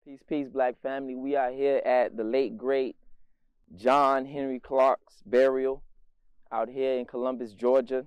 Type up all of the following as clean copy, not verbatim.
Peace, peace, black family. We are here at the late, great John Henry Clarke's burial out here in Columbus, Georgia.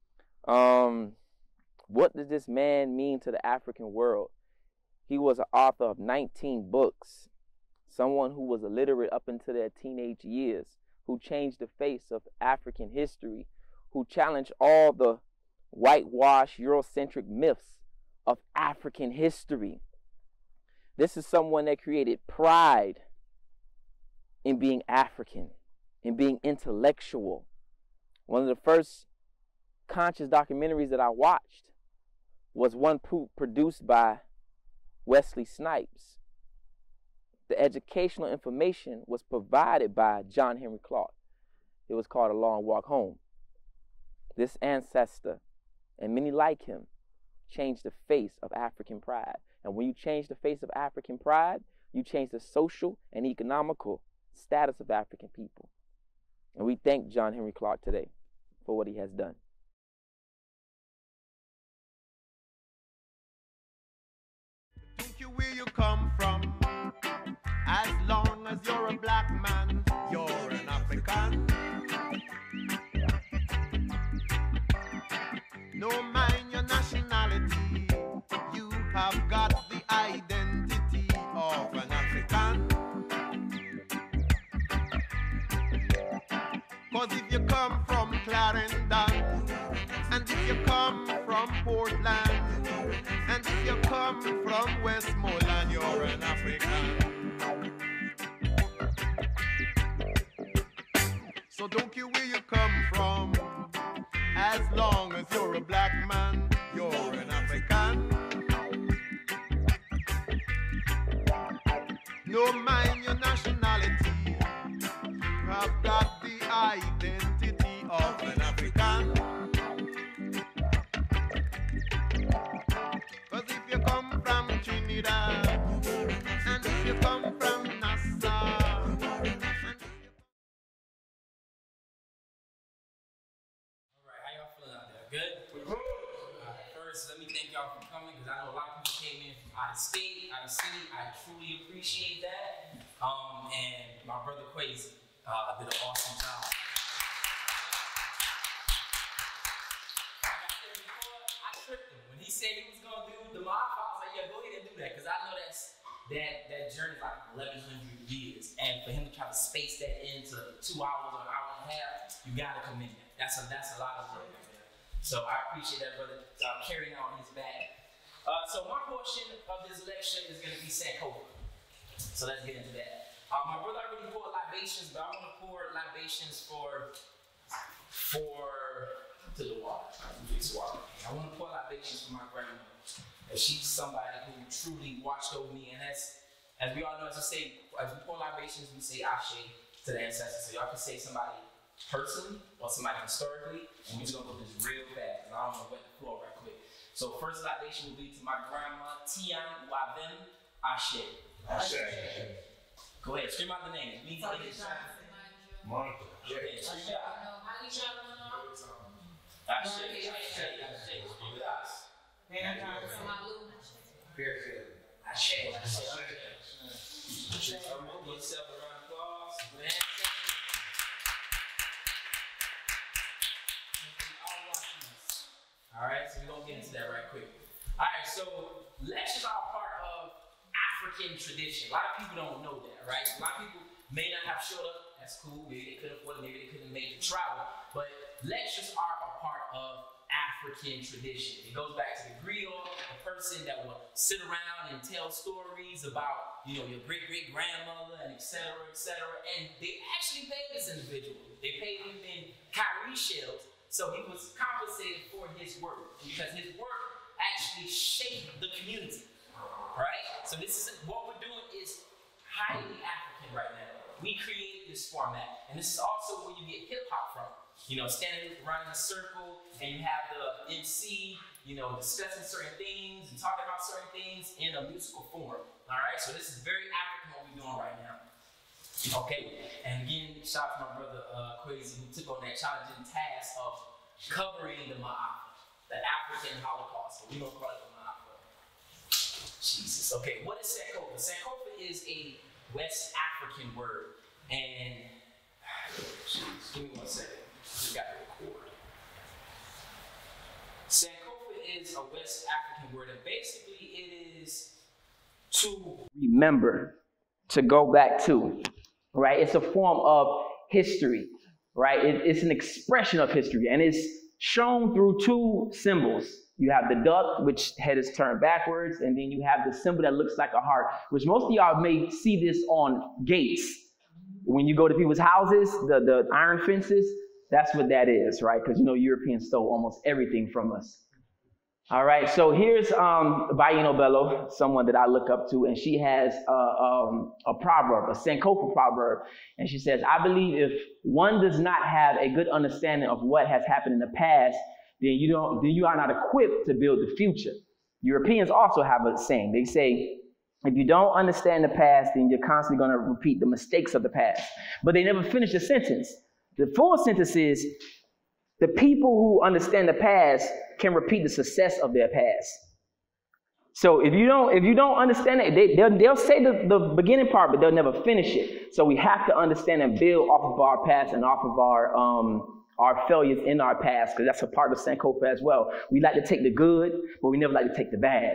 What does this man mean to the African world? He was an author of 19 books, someone who was illiterate up into their teenage years, who changed the face of African history, who challenged all the whitewash Eurocentric myths of African history. This is someone that created pride in being African, in being intellectual. One of the first conscious documentaries that I watched was one produced by Wesley Snipes. The educational information was provided by John Henry Clarke. It was called A Long Walk Home. This ancestor, and many like him, changed the face of African pride. And when you change the face of African pride, you change the social and economical status of African people. And we thank John Henry Clarke today for what he has done. Think you where you come from. As long as you're a black man, you're an African. No mind your nationality, you have got the identity of an African. Cause if you come from Clarendon, and if you come from Portland, and if you come from Westmoreland, you're an African. So don't care where you come from, as long as you're a black man, you're an African. No mind your nationality, you have got the identity of an African. Cause if you come from Trinidad, and if you come from Nassau, Good? First, let me thank y'all for coming, because I know a lot of people came in from out of state, out of city. I truly appreciate that. And my brother Quasi did an awesome job. Like I said before, I tricked him. When he said he was going to do the mob, I was like, yeah, go ahead and do that, because I know that journey is like 1,100 years. And for him to try to space that into 2 hours or an hour and a half, you got to commend him. That's a lot of work. So I appreciate that brother carrying on his back. So my portion of this lecture is going to be Sankofa. So let's get into that. My brother already poured libations, but I want to pour libations to the water. I want to pour libations for my grandmother. She's somebody who truly watched over me, and as we all know, as we pour libations, we say Ashe to the ancestors. So y'all can say somebody personally or somebody historically, and we're just gonna go this real fast, and I don't want to wet the floor right quick. So first libation will be to my grandma, Tian Wavem Ashe. Ashe. Go ahead, scream out the name. Monica. Yeah, scream it out. Ashe, Ashe, Ashe. Scream it out. Ashe, Ashe. Give yourself a round of applause. All right, so we're going to get into that right quick. All right, so lectures are a part of African tradition. A lot of people don't know that, right? A lot of people may not have showed up. That's cool. Maybe they couldn't afford it. Maybe they couldn't make the travel. But lectures are a part of African tradition. It goes back to the griot, the person that will sit around and tell stories about, your great-great-grandmother and et cetera, and they actually paid this individual. They paid him in cowrie shells, so he was compensated for his work, because his work actually shaped the community, right? So this is what we're doing is highly African right now. We created this format, and this is also where you get hip-hop from. Standing around in a circle, and you have the MC, discussing certain things and talking about certain things in a musical form. All right, so this is very African what we're doing right now. Okay, and again, shout out to my brother Quasi, who took on that challenging task of covering the Ma'afa, the African Holocaust. We don't call it the Ma'afa. Jesus. Okay, what is Sankofa? Sankofa is a West African word, and give me 1 second. Just got to record. Sankofa is a West African word, and basically it is to remember, to go back to, right? It's a form of history, right? It's an expression of history, and it's shown through 2 symbols. You have the duck, which head is turned backwards, and then you have the symbol that looks like a heart, which most of y'all may see this on gates. When you go to people's houses, the iron fences, that's what that is, right? Because, you know, Europeans stole almost everything from us. All right, so here's Baino Bello, someone that I look up to, and she has a proverb, a Sankofa proverb, and she says, I believe if one does not have a good understanding of what has happened in the past, then you are not equipped to build the future. Europeans also have a saying. They say, if you don't understand the past, then you're constantly going to repeat the mistakes of the past. But they never finish the sentence. The full sentence is, the people who understand the past can repeat the success of their past. So if you don't understand it, they'll say the beginning part, but they'll never finish it. So we have to understand and build off of our past and off of our failures in our past, because that's a part of Sankofa as well. We like to take the good, but we never like to take the bad.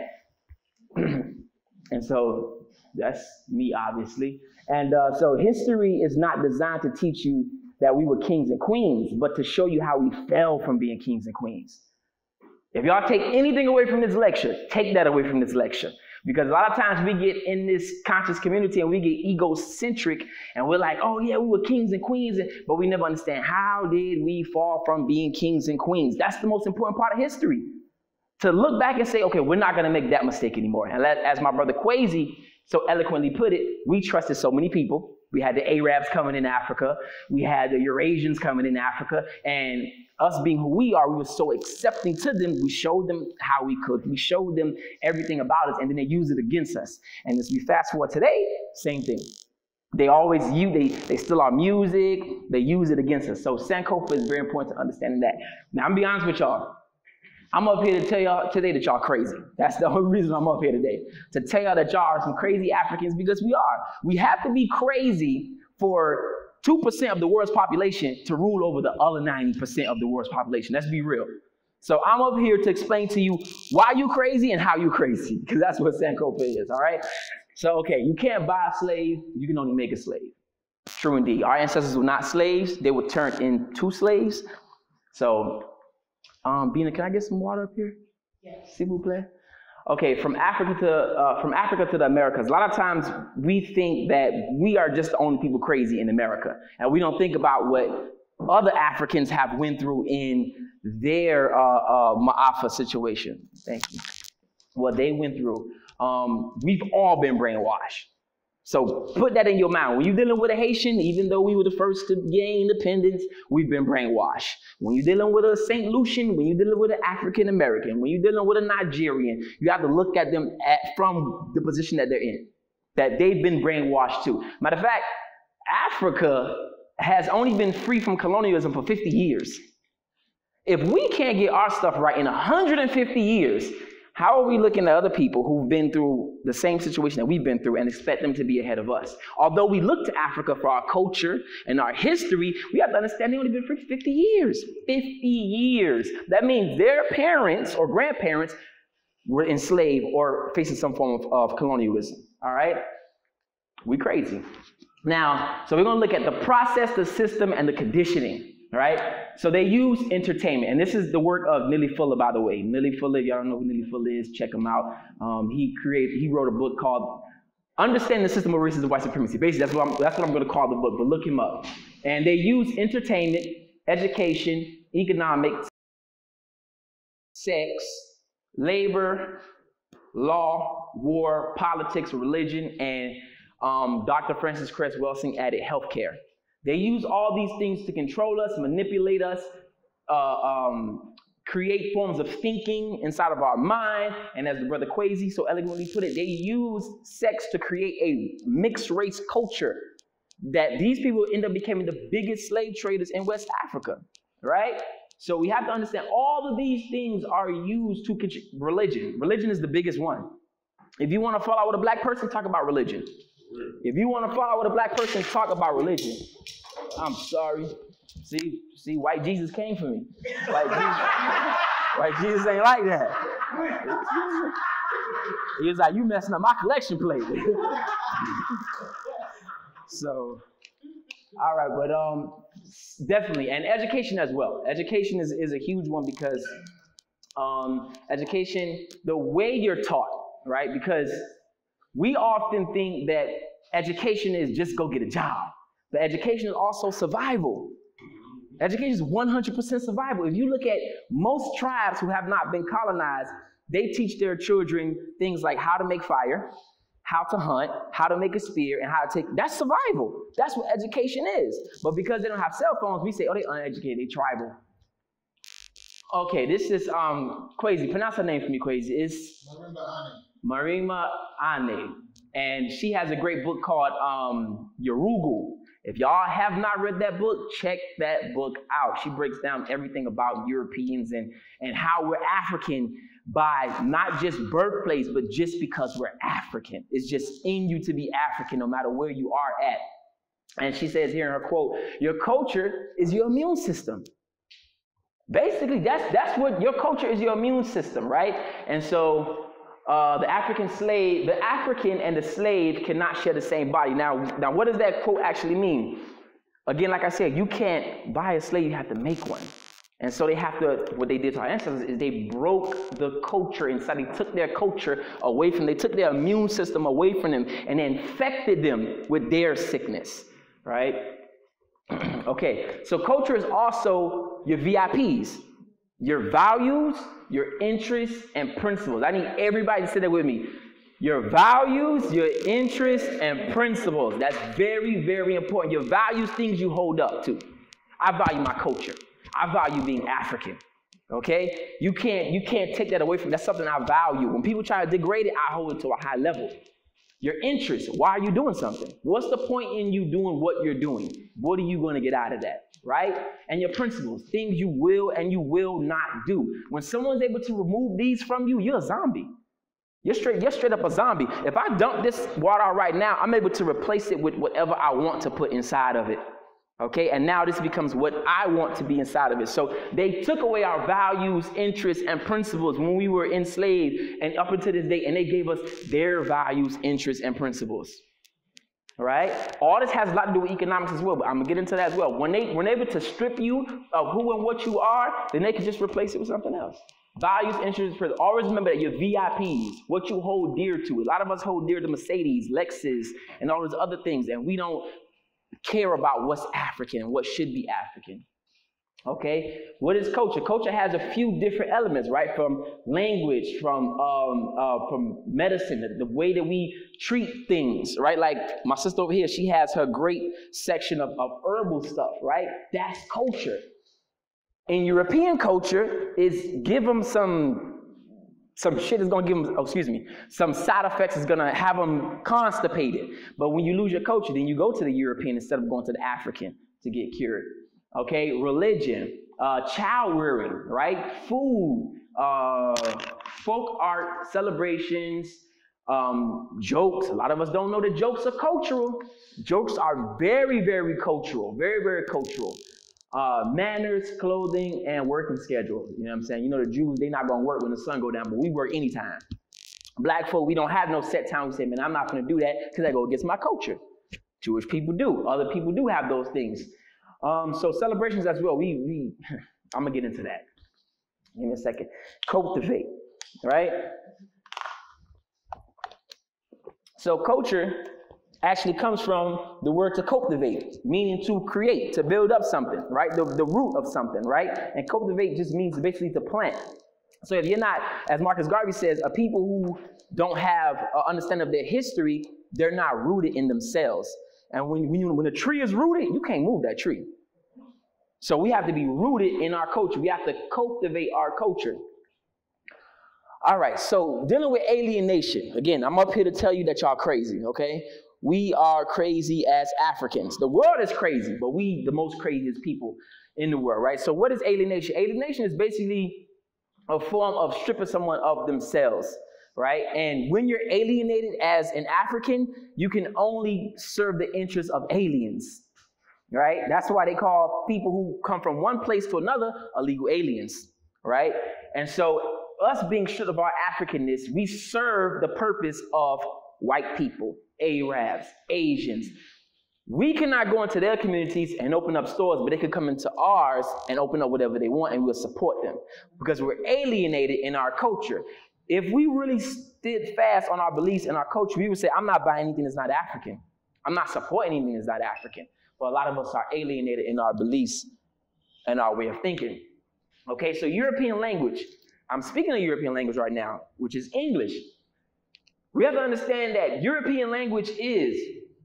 And so that's me, obviously. And so history is not designed to teach you that we were kings and queens, but to show you how we fell from being kings and queens. If y'all take anything away from this lecture, take that away from this lecture. Because a lot of times we get in this conscious community and we get egocentric and we're like, oh yeah, we were kings and queens, but we never understand how did we fall from being kings and queens. That's the most important part of history. To look back and say, okay, we're not going to make that mistake anymore. And as my brother Kwesi so eloquently put it, we trusted so many people. We had the Arabs coming in Africa. We had the Eurasians coming in Africa. And us being who we are, we were so accepting to them. We showed them how we could. We showed them everything about us, and then they used it against us. And as we fast forward today, same thing. They always they steal our music. They use it against us. So Sankofa is very important to understanding that. Now, I'm going to be honest with y'all. I'm up here to tell y'all today that y'all crazy. That's the only reason I'm up here today. To tell y'all that y'all are some crazy Africans, because we are. We have to be crazy for 2% of the world's population to rule over the other 90% of the world's population. Let's be real. So I'm up here to explain to you why you crazy and how you crazy, because that's what Sankofa is, all right? So, okay, you can't buy a slave. You can only make a slave. True indeed. Our ancestors were not slaves. They were turned into slaves. So, Bina, can I get some water up here? Yes. S'il vous plaît. Okay, from Africa to the Americas. A lot of times we think that we are just the only people crazy in America, and we don't think about what other Africans have went through in their Ma'afa situation. Thank you. What they went through. We've all been brainwashed. So put that in your mind. When you're dealing with a Haitian, even though we were the first to gain independence, we've been brainwashed. When you're dealing with a St. Lucian, when you're dealing with an African American, when you're dealing with a Nigerian, you have to look at them from the position that they're in, that they've been brainwashed too. Matter of fact, Africa has only been free from colonialism for 50 years. If we can't get our stuff right in 150 years, how are we looking at other people who've been through the same situation that we've been through and expect them to be ahead of us? Although we look to Africa for our culture and our history, we have to understand they've only been free for 50 years. 50 years. That means their parents or grandparents were enslaved or facing some form of colonialism. All right? We crazy. Now, so we're going to look at the process, the system, and the conditioning. All right? So they use entertainment. And this is the work of Neely Fuller, by the way. Neely Fuller, if y'all don't know who Neely Fuller is, check him out. He wrote a book called Understanding the System of Racism and White Supremacy. Basically, that's what I'm going to call the book, but look him up. And they use entertainment, education, economics, sex, labor, law, war, politics, religion, and Dr. Francis Cress Welsing added healthcare. They use all these things to control us, manipulate us, create forms of thinking inside of our mind. And as the brother Kwesi so eloquently put it, they use sex to create a mixed race culture that these people end up becoming the biggest slave traders in West Africa, right? So we have to understand all of these things are used to religion. Religion is the biggest one. If you want to fall out with a black person, talk about religion. If you want to fall out with a black person, talk about religion. I'm sorry. See, white Jesus came for me. White Jesus ain't like that. He was like, you messing up my collection plate. So, all right, but definitely, and education as well. Education is a huge one because education, the way you're taught, right? Because we often think that education is just go get a job. But education is also survival. Education is 100% survival. If you look at most tribes who have not been colonized, they teach their children things like how to make fire, how to hunt, how to make a spear, and how to take, that's survival. That's what education is. But because they don't have cell phones, we say, oh, they uneducated, they tribal. Okay, this is Kwesi. Pronounce her name for me, Kwesi. It's Marima Ane. And she has a great book called Yorugu. If y'all have not read that book, check that book out. She breaks down everything about Europeans and how we're African by not just birthplace, but just because we're African. It's just in you to be African no matter where you are at. And she says here in her quote, your culture is your immune system. Basically, that's what your culture is, your immune system, right? And so the African and the slave cannot share the same body. Now, what does that quote actually mean? Again, like I said, you can't buy a slave, you have to make one. And so what they did to our ancestors is they broke the culture inside. They took their culture away from them. They took their immune system away from them and they infected them with their sickness, right? Okay, so culture is also your VIPs, your values, your interests, and principles. I need everybody to say that with me. Your values, your interests, and principles. That's very, very important. Your values, things you hold up to. I value my culture. I value being African. Okay? You can't take that away from me. That's something I value. When people try to degrade it, I hold it to a high level. Your interests. Why are you doing something? What's the point in you doing what you're doing? What are you going to get out of that? Right? And your principles, things you will and you will not do. When someone's able to remove these from you, you're a zombie. You're straight up a zombie. If I dump this water out right now, I'm able to replace it with whatever I want to put inside of it. Okay? And now this becomes what I want to be inside of it. So they took away our values, interests, and principles when we were enslaved and up until this day, and they gave us their values, interests, and principles. All right? All this has a lot to do with economics as well, but I'm going to get into that as well. When they're able to strip you of who and what you are, then they can just replace it with something else. Values, interests, principles. Always remember that your VIPs, what you hold dear to. A lot of us hold dear to Mercedes, Lexus, and all those other things, and we don't care about what's African and what should be African. Okay, what is culture? Culture has a few different elements, right? From language, from medicine, the way that we treat things, right? Like my sister over here, she has her great section of herbal stuff, right? That's culture. In European culture, is give them some shit is going to give them, some side effects is going to have them constipated. But when you lose your culture, then you go to the European instead of going to the African to get cured. Okay, religion, child rearing, right? Food, folk art, celebrations, jokes. A lot of us don't know that jokes are cultural. Jokes are very, very cultural, very, very cultural. Manners, clothing, and working schedule. You know what I'm saying? You know the Jews, they're not going to work when the sun go down, but we work anytime. Black folk, we don't have no set time. We say, man, I'm not going to do that because I go against my culture. Jewish people do. Other people do have those things. So celebrations as well. I'm going to get into that. Give me a second. Cultivate, right? So culture actually comes from the word to cultivate, meaning to create, to build up something, right? The root of something, right? And cultivate just means basically to plant. So if you're not, as Marcus Garvey says, a people who don't have an understanding of their history, they're not rooted in themselves. And when a tree is rooted, you can't move that tree. So we have to be rooted in our culture. We have to cultivate our culture. All right, so dealing with alienation. Again, I'm up here to tell you that y'all crazy, okay? We are crazy as Africans. The world is crazy, but we the most craziest people in the world, right? So what is alienation? Alienation is basically a form of stripping someone of themselves. right? And when you're alienated as an African, you can only serve the interests of aliens, right? That's why they call people who come from one place to another illegal aliens, right? And so us being stripped of our Africanness, we serve the purpose of white people, Arabs, Asians. We cannot go into their communities and open up stores, but they could come into ours and open up whatever they want, and we'll support them because we're alienated in our culture. If we really stood fast on our beliefs and our culture, we would say, I'm not buying anything that's not African. I'm not supporting anything that's not African. But a lot of us are alienated in our beliefs and our way of thinking. Okay, so European language. I'm speaking a European language right now, which is English. We have to understand that European language is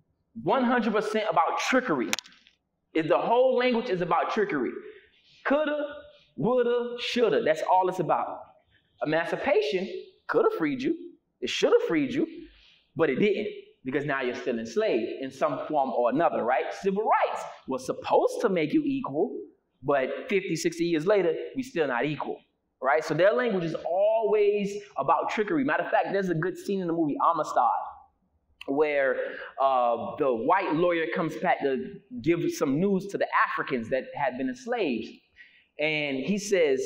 100% about trickery. The whole language is about trickery. Coulda, woulda, shoulda. That's all it's about. Emancipation could have freed you. It should have freed you, but it didn't because now you're still enslaved in some form or another, right? Civil rights was supposed to make you equal, but 50, 60 years later, we're still not equal, right? So their language is always about trickery. Matter of fact, there's a good scene in the movie Amistad where the white lawyer comes back to give some news to the Africans that had been enslaved. And he says,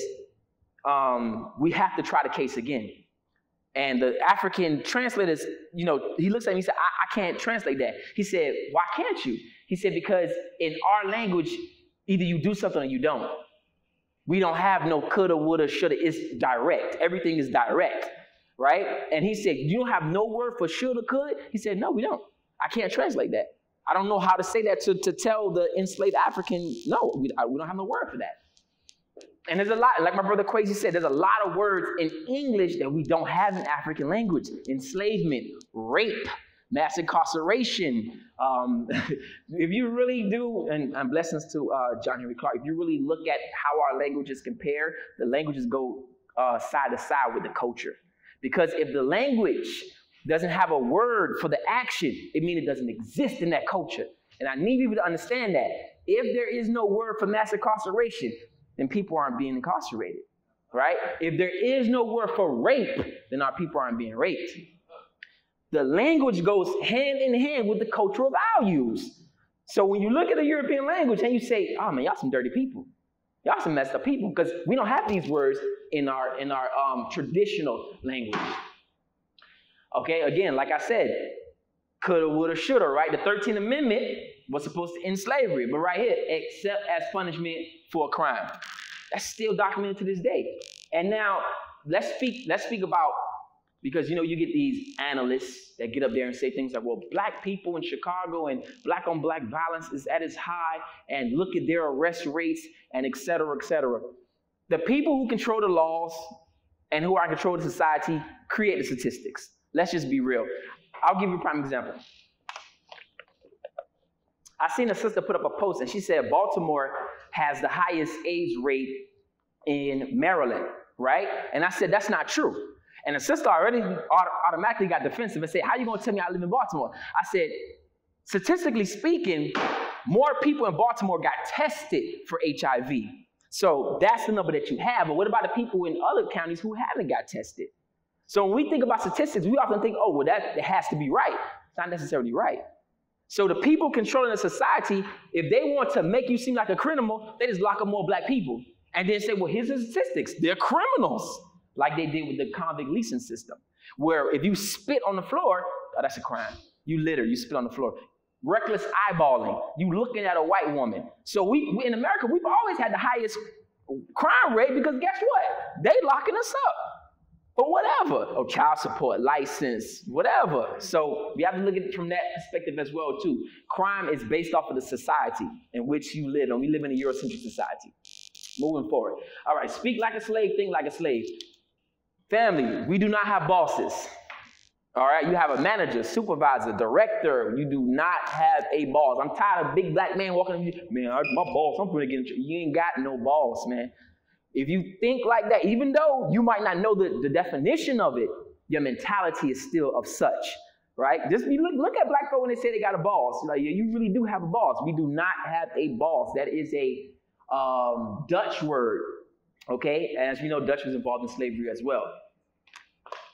we have to try the case again. And the African translators, he looks at me and he said, I can't translate that. He said, why can't you? He said, because in our language, either you do something or you don't. We don't have no coulda, woulda, shoulda. It's direct. Everything is direct, right? And he said, you don't have no word for shoulda, could? He said, no, we don't. I can't translate that. I don't know how to say that to tell the enslaved African, no, we don't have no word for that. And there's a lot, like my brother Crazy said, there's a lot of words in English that we don't have in African language. Enslavement, rape, mass incarceration. If you really do, and blessings to John Henry Clark, if you really look at how our languages compare, the languages go side to side with the culture. Because if the language doesn't have a word for the action, it means it doesn't exist in that culture. And I need people to understand that. If there is no word for mass incarceration, then people aren't being incarcerated, right? If there is no word for rape, then our people aren't being raped. The language goes hand in hand with the cultural values. So when you look at the European language and you say, oh man, y'all some dirty people. Y'all some messed up people, because we don't have these words in our traditional language. Okay, again, like I said, coulda, woulda, shoulda, right? The 13th Amendment was supposed to end slavery, but right here, except as punishment for a crime. That's still documented to this day. And now let's speak about, because you get these analysts that get up there and say things like, well, black people in Chicago and black on black violence is at its high, and look at their arrest rates, and et cetera, et cetera. The people who control the laws and who are in control of the society create the statistics. Let's just be real. I'll give you a prime example. I seen a sister put up a post and she said Baltimore has the highest AIDS rate in Maryland, right? And I said, that's not true. And the sister already automatically got defensive and said, how you gonna tell me I live in Baltimore? I said, statistically speaking, more people in Baltimore got tested for HIV. So that's the number that you have. But what about the people in other counties who haven't got tested? So when we think about statistics, we often think, oh, well, that has to be right. It's not necessarily right. So the people controlling the society, if they want to make you seem like a criminal, they just lock up more black people. And then say, well, here's the statistics. They're criminals, like they did with the convict leasing system, where if you spit on the floor, oh, that's a crime. You litter, you spit on the floor. Reckless eyeballing, you looking at a white woman. So we in America, we've always had the highest crime rate because guess what? They locking us up. But whatever, or child support, license, whatever. So we have to look at it from that perspective as well too. Crime is based off of the society in which you live, and we live in a Eurocentric society. Moving forward. All right, speak like a slave, think like a slave. Family, we do not have bosses. All right, you have a manager, supervisor, director. You do not have a boss. I'm tired of big black man walking up to you. Man, my boss, I'm gonna get in trouble. You ain't got no boss, man. If you think like that, even though you might not know the definition of it, your mentality is still of such, right? Just look at black folk when they say they got a boss. Like, yeah, you really do have a boss. We do not have a boss. That is a Dutch word, okay? As we know, Dutch was involved in slavery as well.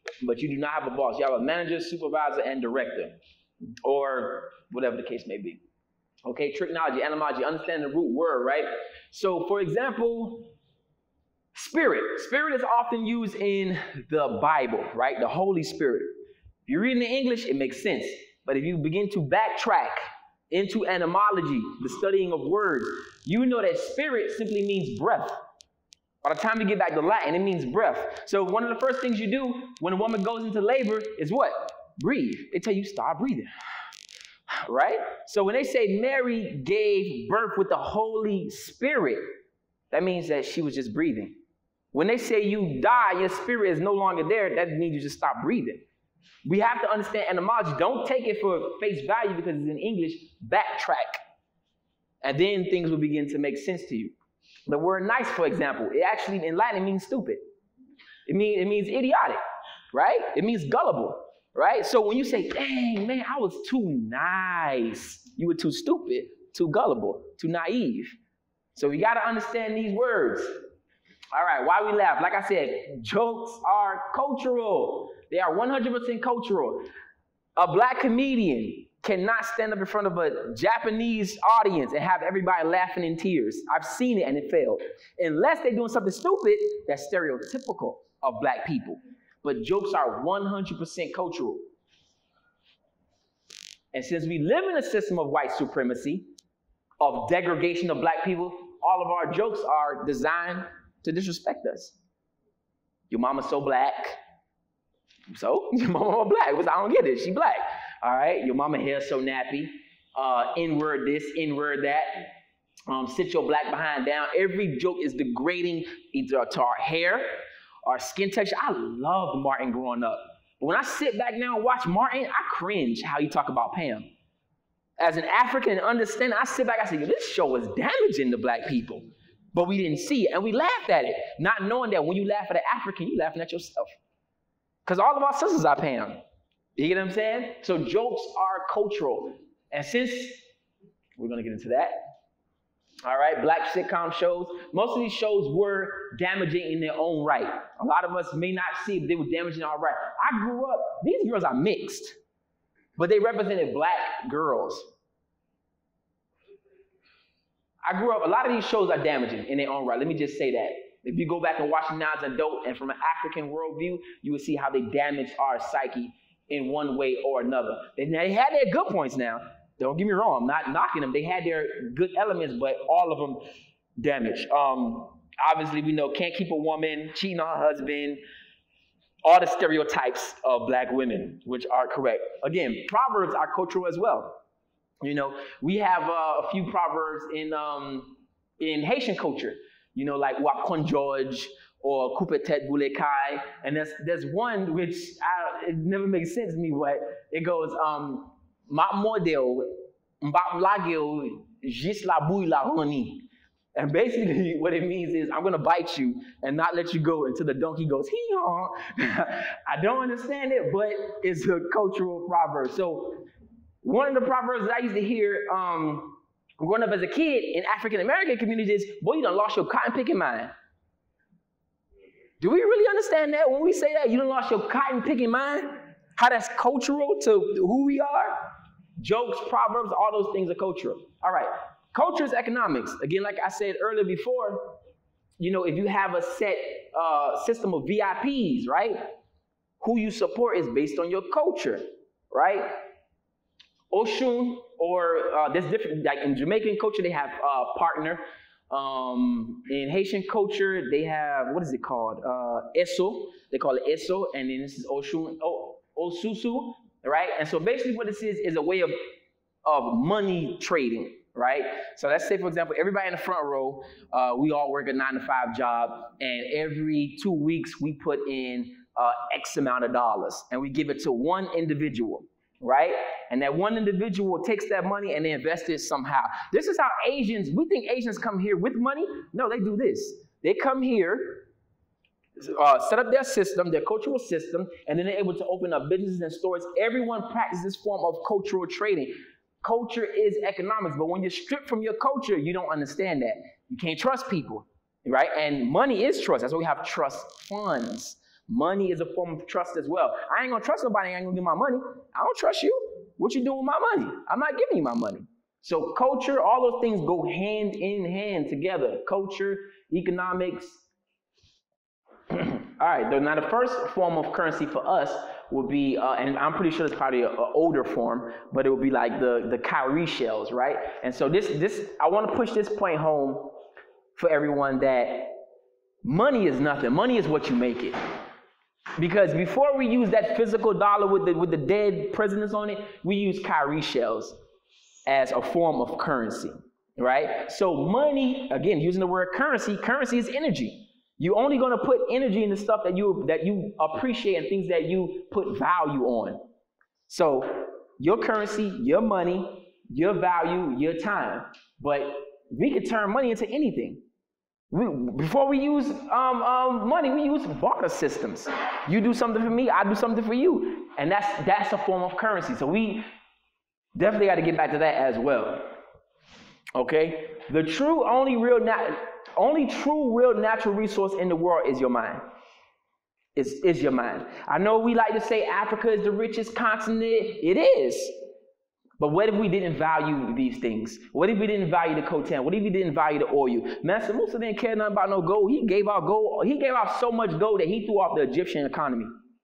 but you do not have a boss. You have a manager, supervisor, and director, or whatever the case may be. Okay, tricknology, etymology, understand the root word, right? So, for example, spirit. Spirit is often used in the Bible, right? The Holy Spirit. If you're reading in English, it makes sense. But if you begin to backtrack into etymology, the studying of words, you know that spirit simply means breath. By the time you get back to Latin, it means breath. So one of the first things you do when a woman goes into labor is what? Breathe. They tell you start breathing. Right? So when they say Mary gave birth with the Holy Spirit, that means that she was just breathing. When they say you die, your spirit is no longer there, that means you just stop breathing. We have to understand etymology. Don't take it for face value because it's in English. Backtrack. And then things will begin to make sense to you. The word nice, for example, it actually in Latin means stupid. It means idiotic, right? It means gullible, right? So when you say, dang, man, I was too nice, you were too stupid, too gullible, too naive. So we got to understand these words. All right, why we laugh? Like I said, jokes are cultural. They are 100% cultural. A black comedian cannot stand up in front of a Japanese audience and have everybody laughing in tears. I've seen it and it failed. Unless they're doing something stupid that's stereotypical of black people. But jokes are 100% cultural. And since we live in a system of white supremacy, of degradation of black people, all of our jokes are designed to disrespect us. Your mama's so black. So? Your mama black. I don't get it. She black. All right? Your mama hair so nappy. N-word this, N-word that. Sit your black behind down. Every joke is degrading either to our hair, our skin texture. I loved Martin growing up. But when I sit back now and watch Martin, I cringe how you talk about Pam. As an African and understanding, I sit back, I say, this show was damaging to black people. But we didn't see it, and we laughed at it, not knowing that when you laugh at an African, you're laughing at yourself. Because all of our sisters are Pam. You get what I'm saying? So jokes are cultural. And since we're going to get into that, all right, black sitcom shows, most of these shows were damaging in their own right. A lot of us may not see if they were damaging our right. I grew up, these girls are mixed, but they represented black girls. I grew up, a lot of these shows are damaging in their own right. Let me just say that. If you go back and watch them now as an adult and from an African worldview, you will see how they damage our psyche in one way or another. They had their good points now. Don't get me wrong, I'm not knocking them. They had their good elements, but all of them damaged. Obviously, we know can't keep a woman, cheating on her husband, all the stereotypes of black women, which are correct. Again, proverbs are cultural as well. You know, we have a few proverbs in Haitian culture, you know, like Wakon George or Coupe-tête Boule Kai. And there's one which it never makes sense to me, but it goes, Ma model, mbap lagel, jis la bouille la honey. And basically what it means is I'm going to bite you and not let you go until the donkey goes, hee-haw. I don't understand it, but it's a cultural proverb. So one of the proverbs that I used to hear growing up as a kid in African-American communities is, boy, you done lost your cotton picking mind. Do we really understand that when we say that? You done lost your cotton picking mind? How that's cultural to who we are? Jokes, proverbs, all those things are cultural. All right. Culture is economics. Again, like I said earlier before, you know, if you have a set system of VIPs, right? Who you support is based on your culture, right? Oshun, or there's different, like in Jamaican culture, they have partner. In Haitian culture, they have, what is it called? Eso. They call it Eso, and then this is Oshun, Osusu, right? And so basically what this is a way of money trading, right? So let's say, for example, everybody in the front row, we all work a 9-to-5 job, and every 2 weeks we put in X amount of dollars, and we give it to one individual, right? And that one individual takes that money and they invest it somehow. This is how Asians, we think Asians come here with money. No, they do this. They come here, set up their system, their cultural system, and then they're able to open up businesses and stores. Everyone practices this form of cultural trading. Culture is economics, but when you're stripped from your culture, you don't understand that. You can't trust people, right? And money is trust. That's why we have trust funds. Money is a form of trust as well. I ain't gonna trust nobody. I ain't gonna give my money. I don't trust you. What you doing with my money? I'm not giving you my money. So culture, all those things go hand in hand together. Culture, economics. All right, now the first form of currency for us will be, and I'm pretty sure it's probably an older form, but it will be like the cowrie shells, right? And so this I want to push this point home for everyone that money is nothing. Money is what you make it. Because before we use that physical dollar with the dead presidents on it, we use cowrie shells as a form of currency, right? So money, again, using the word currency is energy. You're only going to put energy in the stuff that you appreciate and things that you put value on. So your currency, your money, your value, your time. But we could turn money into anything. Before we use money, we use barter systems. You do something for me, I do something for you. And that's a form of currency. So we definitely got to get back to that as well. Okay? The only true real natural resource in the world is your mind. Is your mind. I know we like to say Africa is the richest continent. It is. But what if we didn't value these things? What if we didn't value the coltan? What if we didn't value the oil? Mansa Musa didn't care nothing about no gold. He gave out gold. He gave out so much gold that he threw off the Egyptian economy.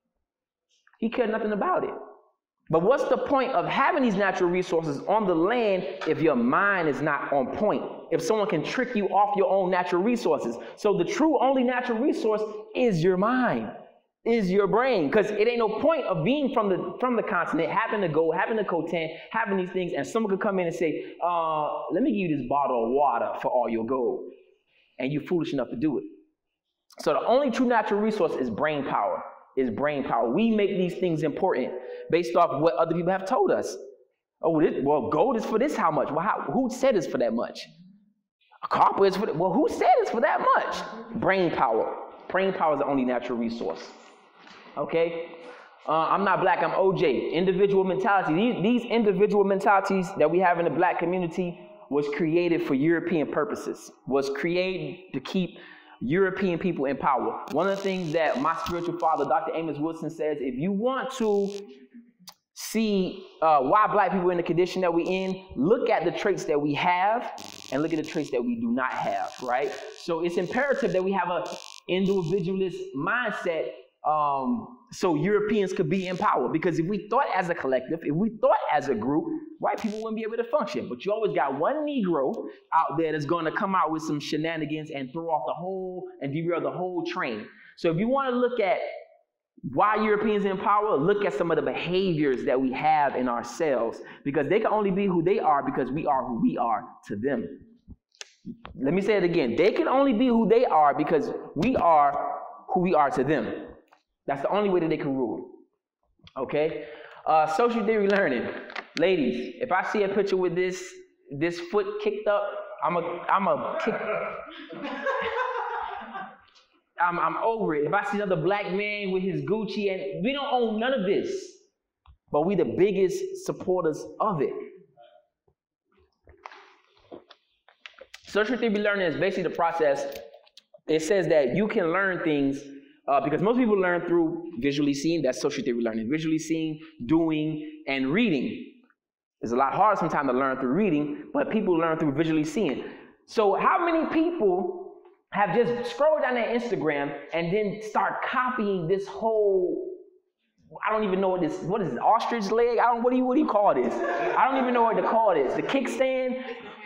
He cared nothing about it. But what's the point of having these natural resources on the land if your mind is not on point? If someone can trick you off your own natural resources. So the true only natural resource is your mind, is your brain. Because it ain't no point of being from the continent, having the gold, having the coltan, having these things, and someone could come in and say, let me give you this bottle of water for all your gold. And you're foolish enough to do it. So the only true natural resource is brain power. We make these things important based off what other people have told us. Oh, gold is for this how much? Well, who said it's for that much? Copper is for that. Well, who said it's for that much? Brain power. Brain power is the only natural resource. Okay? I'm not black, I'm OJ. Individual mentality. These individual mentalities that we have in the black community was created for European purposes, was created to keep European people in power. One of the things that my spiritual father, Dr. Amos Wilson, says, if you want to see why black people are in the condition that we're in, look at the traits that we have and look at the traits that we do not have, right? So it's imperative that we have an individualist mindset so Europeans could be in power. Because if we thought as a collective, if we thought as a group, white people wouldn't be able to function. But you always got one Negro out there that's going to come out with some shenanigans and throw off the whole and derail the whole train. So if you want to look at why Europeans are in power, look at some of the behaviors that we have in ourselves. Because they can only be who they are because we are who we are to them. Let me say it again. They can only be who they are because we are who we are to them. That's the only way that they can rule. Okay? Social theory learning. Ladies, if I see a picture with this foot kicked up, I'm over it. If I see another black man with his Gucci, and we don't own none of this, but we the biggest supporters of it. Social theory learning is basically the process. It says that you can learn things because most people learn through visually seeing. That's social theory learning. Visually seeing, doing, and reading. It's a lot harder sometimes to learn through reading, but people learn through visually seeing. So how many people have just scrolled down their Instagram and then start copying this whole, I don't even know what is it, ostrich leg? What do you call this? I don't even know what to call this. The kickstand?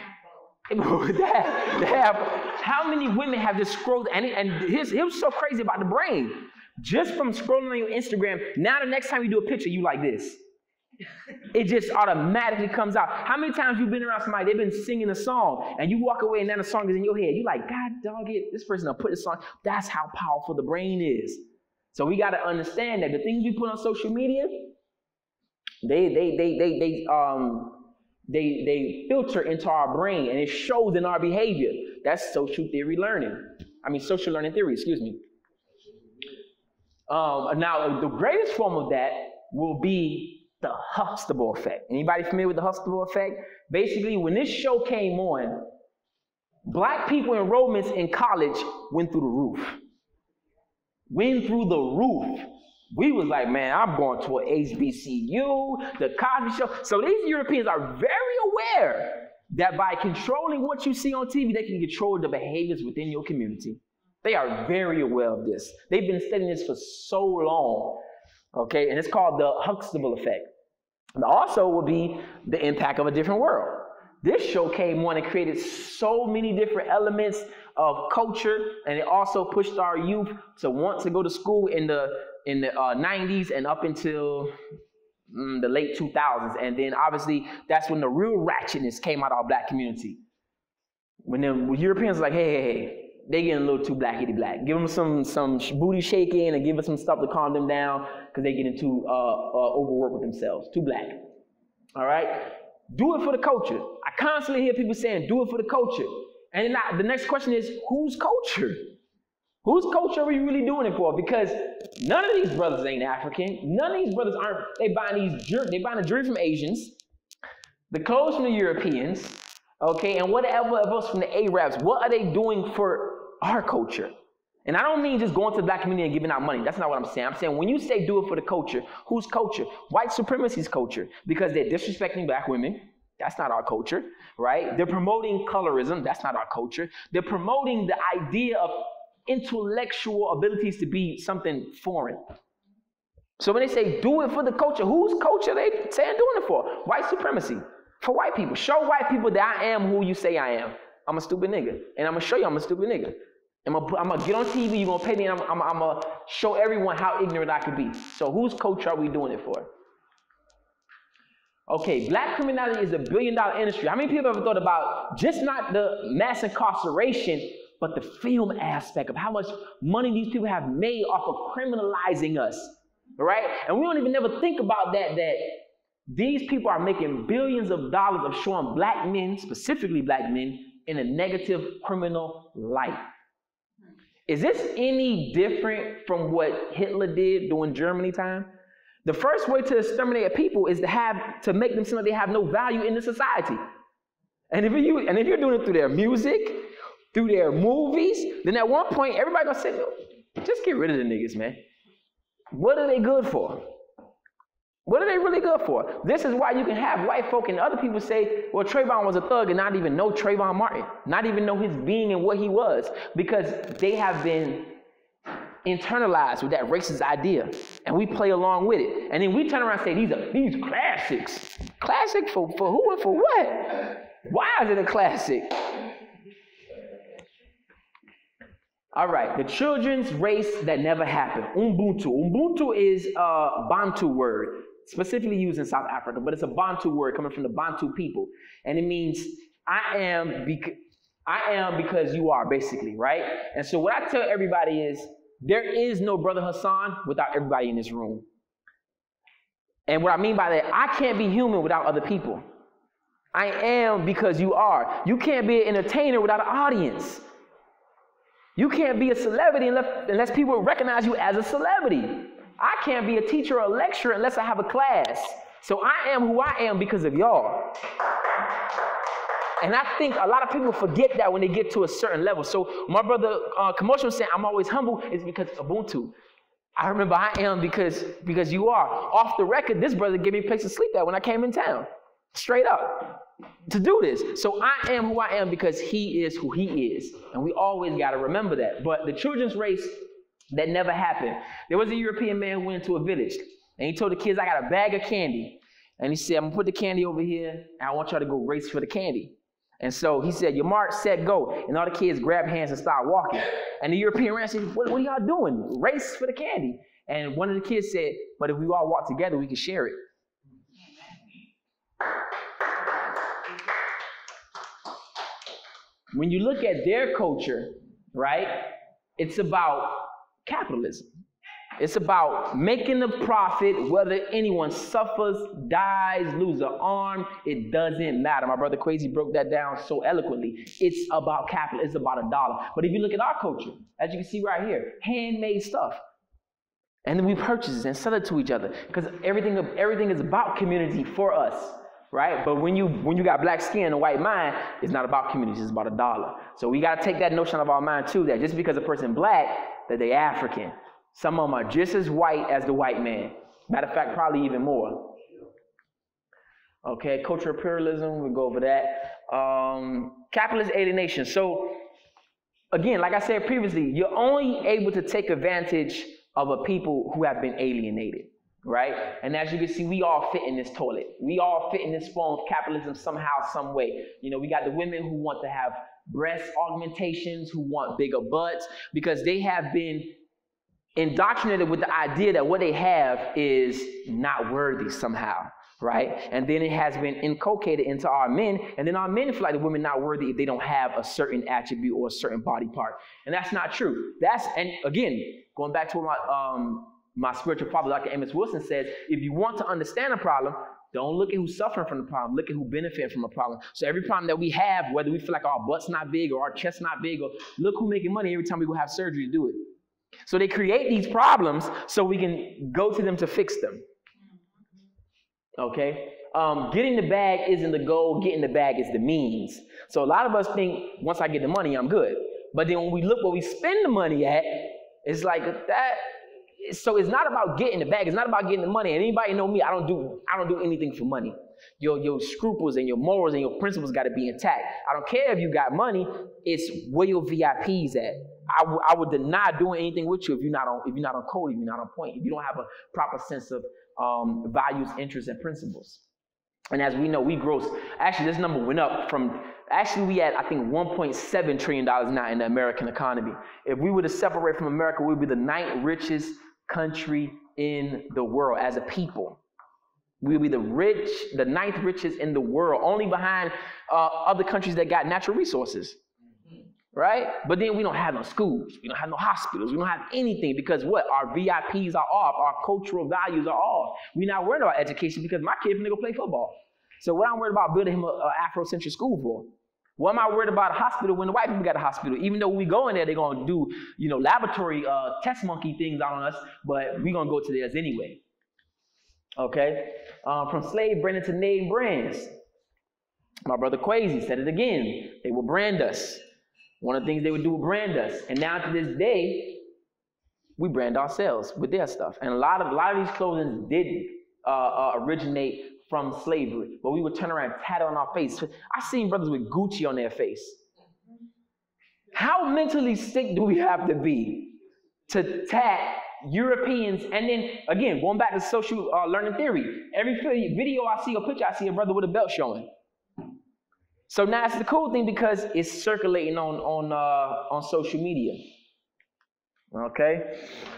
How many women have just scrolled, and it was so crazy about the brain. Just from scrolling on your Instagram, now the next time you do a picture, you like this. It just automatically comes out. How many times you've been around somebody, they've been singing a song, and you walk away and now the song is in your head. You're like, God dog it, this person done put this song. That's how powerful the brain is. So we got to understand that the things we put on social media, they filter into our brain, and it shows in our behavior. That's social theory learning. Social learning theory, excuse me. Now, the greatest form of that will be the Huxtable effect. Anybody familiar with the Huxtable effect? Basically, when this show came on, black people enrollments in college went through the roof. went through the roof. We was like, man, I'm going to an HBCU, the Cosby Show. So these Europeans are very aware that by controlling what you see on TV, they can control the behaviors within your community. They are very aware of this. They've been studying this for so long, okay? And it's called the Huxtable effect. And also will be the impact of a different world. This show came on and created so many different elements of culture, and it also pushed our youth to want to go to school in the 90s and up until the late 2000s. And then obviously that's when the real ratchetness came out of our black community. When the Europeans were like, hey, they getting a little too blackity black. Give them some booty shaking and give them some stuff to calm them down because they getting too overworked with themselves, too black. All right? Do it for the culture. I constantly hear people saying, do it for the culture. And then the next question is, whose culture? Whose culture are you really doing it for? Because none of these brothers ain't African. None of these brothers they buying the jewelry from Asians, the clothes from the Europeans, okay, and whatever else from the Arabs. What are they doing for our culture? And I don't mean just going to the black community and giving out money. That's not what I'm saying. I'm saying when you say do it for the culture, whose culture? White supremacy's culture, because they're disrespecting black women. That's not our culture, right? They're promoting colorism. That's not our culture. They're promoting the idea of intellectual abilities to be something foreign. So when they say do it for the culture, whose culture are they saying doing it for? White supremacy. For white people. Show white people that I am who you say I am. I'm a stupid nigga. And I'm going to show you I'm a stupid nigga. I'm going to get on TV, you're going to pay me, and I'm going to show everyone how ignorant I could be. So whose culture are we doing it for? Okay, black criminality is a billion-dollar industry. How many people have ever thought about just not the mass incarceration, but the film aspect of how much money these people have made off of criminalizing us, right? And we don't even never think about that these people are making billions of dollars of showing black men, specifically black men, in a negative criminal light. Is this any different from what Hitler did during Germany time? The first way to exterminate a people is to make them seem like they have no value in the society. And if you're doing it through their music, through their movies, then at one point everybody gonna say, just get rid of the niggas, man. What are they good for? What are they really good for? This is why you can have white folk and other people say, well, Trayvon was a thug, and not even know Trayvon Martin, not even know his being and what he was, because they have been internalized with that racist idea, and we play along with it. And then we turn around and say, these classics. Classic for who and for what? Why is it a classic? All right, the children's race that never happened, Ubuntu. Ubuntu is a Bantu word, specifically used in South Africa, but it's a Bantu word coming from the Bantu people. And it means I am because you are, basically, right? And so what I tell everybody is, there is no Brother Hassan without everybody in this room. And what I mean by that, I can't be human without other people. I am because you are. You can't be an entertainer without an audience. You can't be a celebrity unless people recognize you as a celebrity. I can't be a teacher or a lecturer unless I have a class. So I am who I am because of y'all. And I think a lot of people forget that when they get to a certain level. So my brother Commotion was saying, I'm always humble, is because Ubuntu. I remember I am because you are. Off the record, this brother gave me a place to sleep at when I came in town. Straight up. To do this. So I am who I am because he is who he is. And we always got to remember that. But the children's race, that never happened. There was a European man who went into a village. And he told the kids, I got a bag of candy. And he said, I'm going to put the candy over here. And I want y'all to go race for the candy. And so he said, your march, set, go. And all the kids grabbed hands and started walking. And the European ran and said, what are y'all doing? Race for the candy. And one of the kids said, but if we all walk together, we can share it. When you look at their culture, right, it's about capitalism. It's about making the profit, whether anyone suffers, dies, loses an arm, it doesn't matter. My brother Crazy broke that down so eloquently. It's about capital, it's about a dollar. But if you look at our culture, as you can see right here, handmade stuff. And then we purchase it and sell it to each other because everything is about community for us. Right? But when you got black skin and a white mind, it's not about communities, it's about a dollar. So we got to take that notion out of our mind too, that just because a person black, that they African. Some of them are just as white as the white man. Matter of fact, probably even more. Okay, cultural imperialism, we'll go over that. Capitalist alienation. So, again, like I said previously, you're only able to take advantage of a people who have been alienated, right? And as you can see, we all fit in this toilet. We all fit in this form of capitalism somehow, some way. You know, we got the women who want to have breast augmentations, who want bigger butts, because they have been indoctrinated with the idea that what they have is not worthy somehow. Right? And then it has been inculcated into our men, and then our men feel like the women not worthy if they don't have a certain attribute or a certain body part. And that's not true. And again, going back to what my spiritual father, Dr. Amos Wilson, says, if you want to understand a problem, don't look at who's suffering from the problem, look at who benefiting from a problem. So every problem that we have, whether we feel like our butt's not big or our chest's not big, or look who's making money every time we go have surgery to do it. So they create these problems so we can go to them to fix them. Okay, getting the bag isn't the goal, getting the bag is the means. So a lot of us think, once I get the money, I'm good. But then when we look where we spend the money at, it's like that. So it's not about getting the bag, it's not about getting the money. And anybody know me, I don't do anything for money. Your scruples and your morals and your principles got to be intact. I don't care if you got money, it's where your VIP's at. I would deny doing anything with you if you're not on code, if you're not on point, if you don't have a proper sense of values, interests, and principles. And as we know, we gross. Actually, this number went up from, actually we had, I think, $1.7 trillion now in the American economy. If we were to separate from America, we'd be the 9th richest country in the world as a people. We'll be the 9th richest in the world, only behind other countries that got natural resources. Right? But then we don't have no schools, we don't have no hospitals, we don't have anything because what? Our VIPs are off, our cultural values are off. We're not worried about education because my kid's gonna go play football. So what I'm worried about building him an Afrocentric school for? What am I worried about a hospital when the white people got a hospital? Even though when we go in there, they're gonna do, laboratory test monkey things out on us, but we're gonna go to theirs anyway. Okay? From slave branding to name brands. My brother Quasi said it again. They will brand us. One of the things they would do would brand us. And now to this day, we brand ourselves with their stuff. And a lot of these clothing did originate from slavery. But we would turn around and tat it on our face. I've seen brothers with Gucci on their face. How mentally sick do we have to be to tat Europeans? And then, again, going back to social learning theory, every video I see, a picture, I see a brother with a belt showing. So now it's the cool thing because it's circulating on social media. Okay.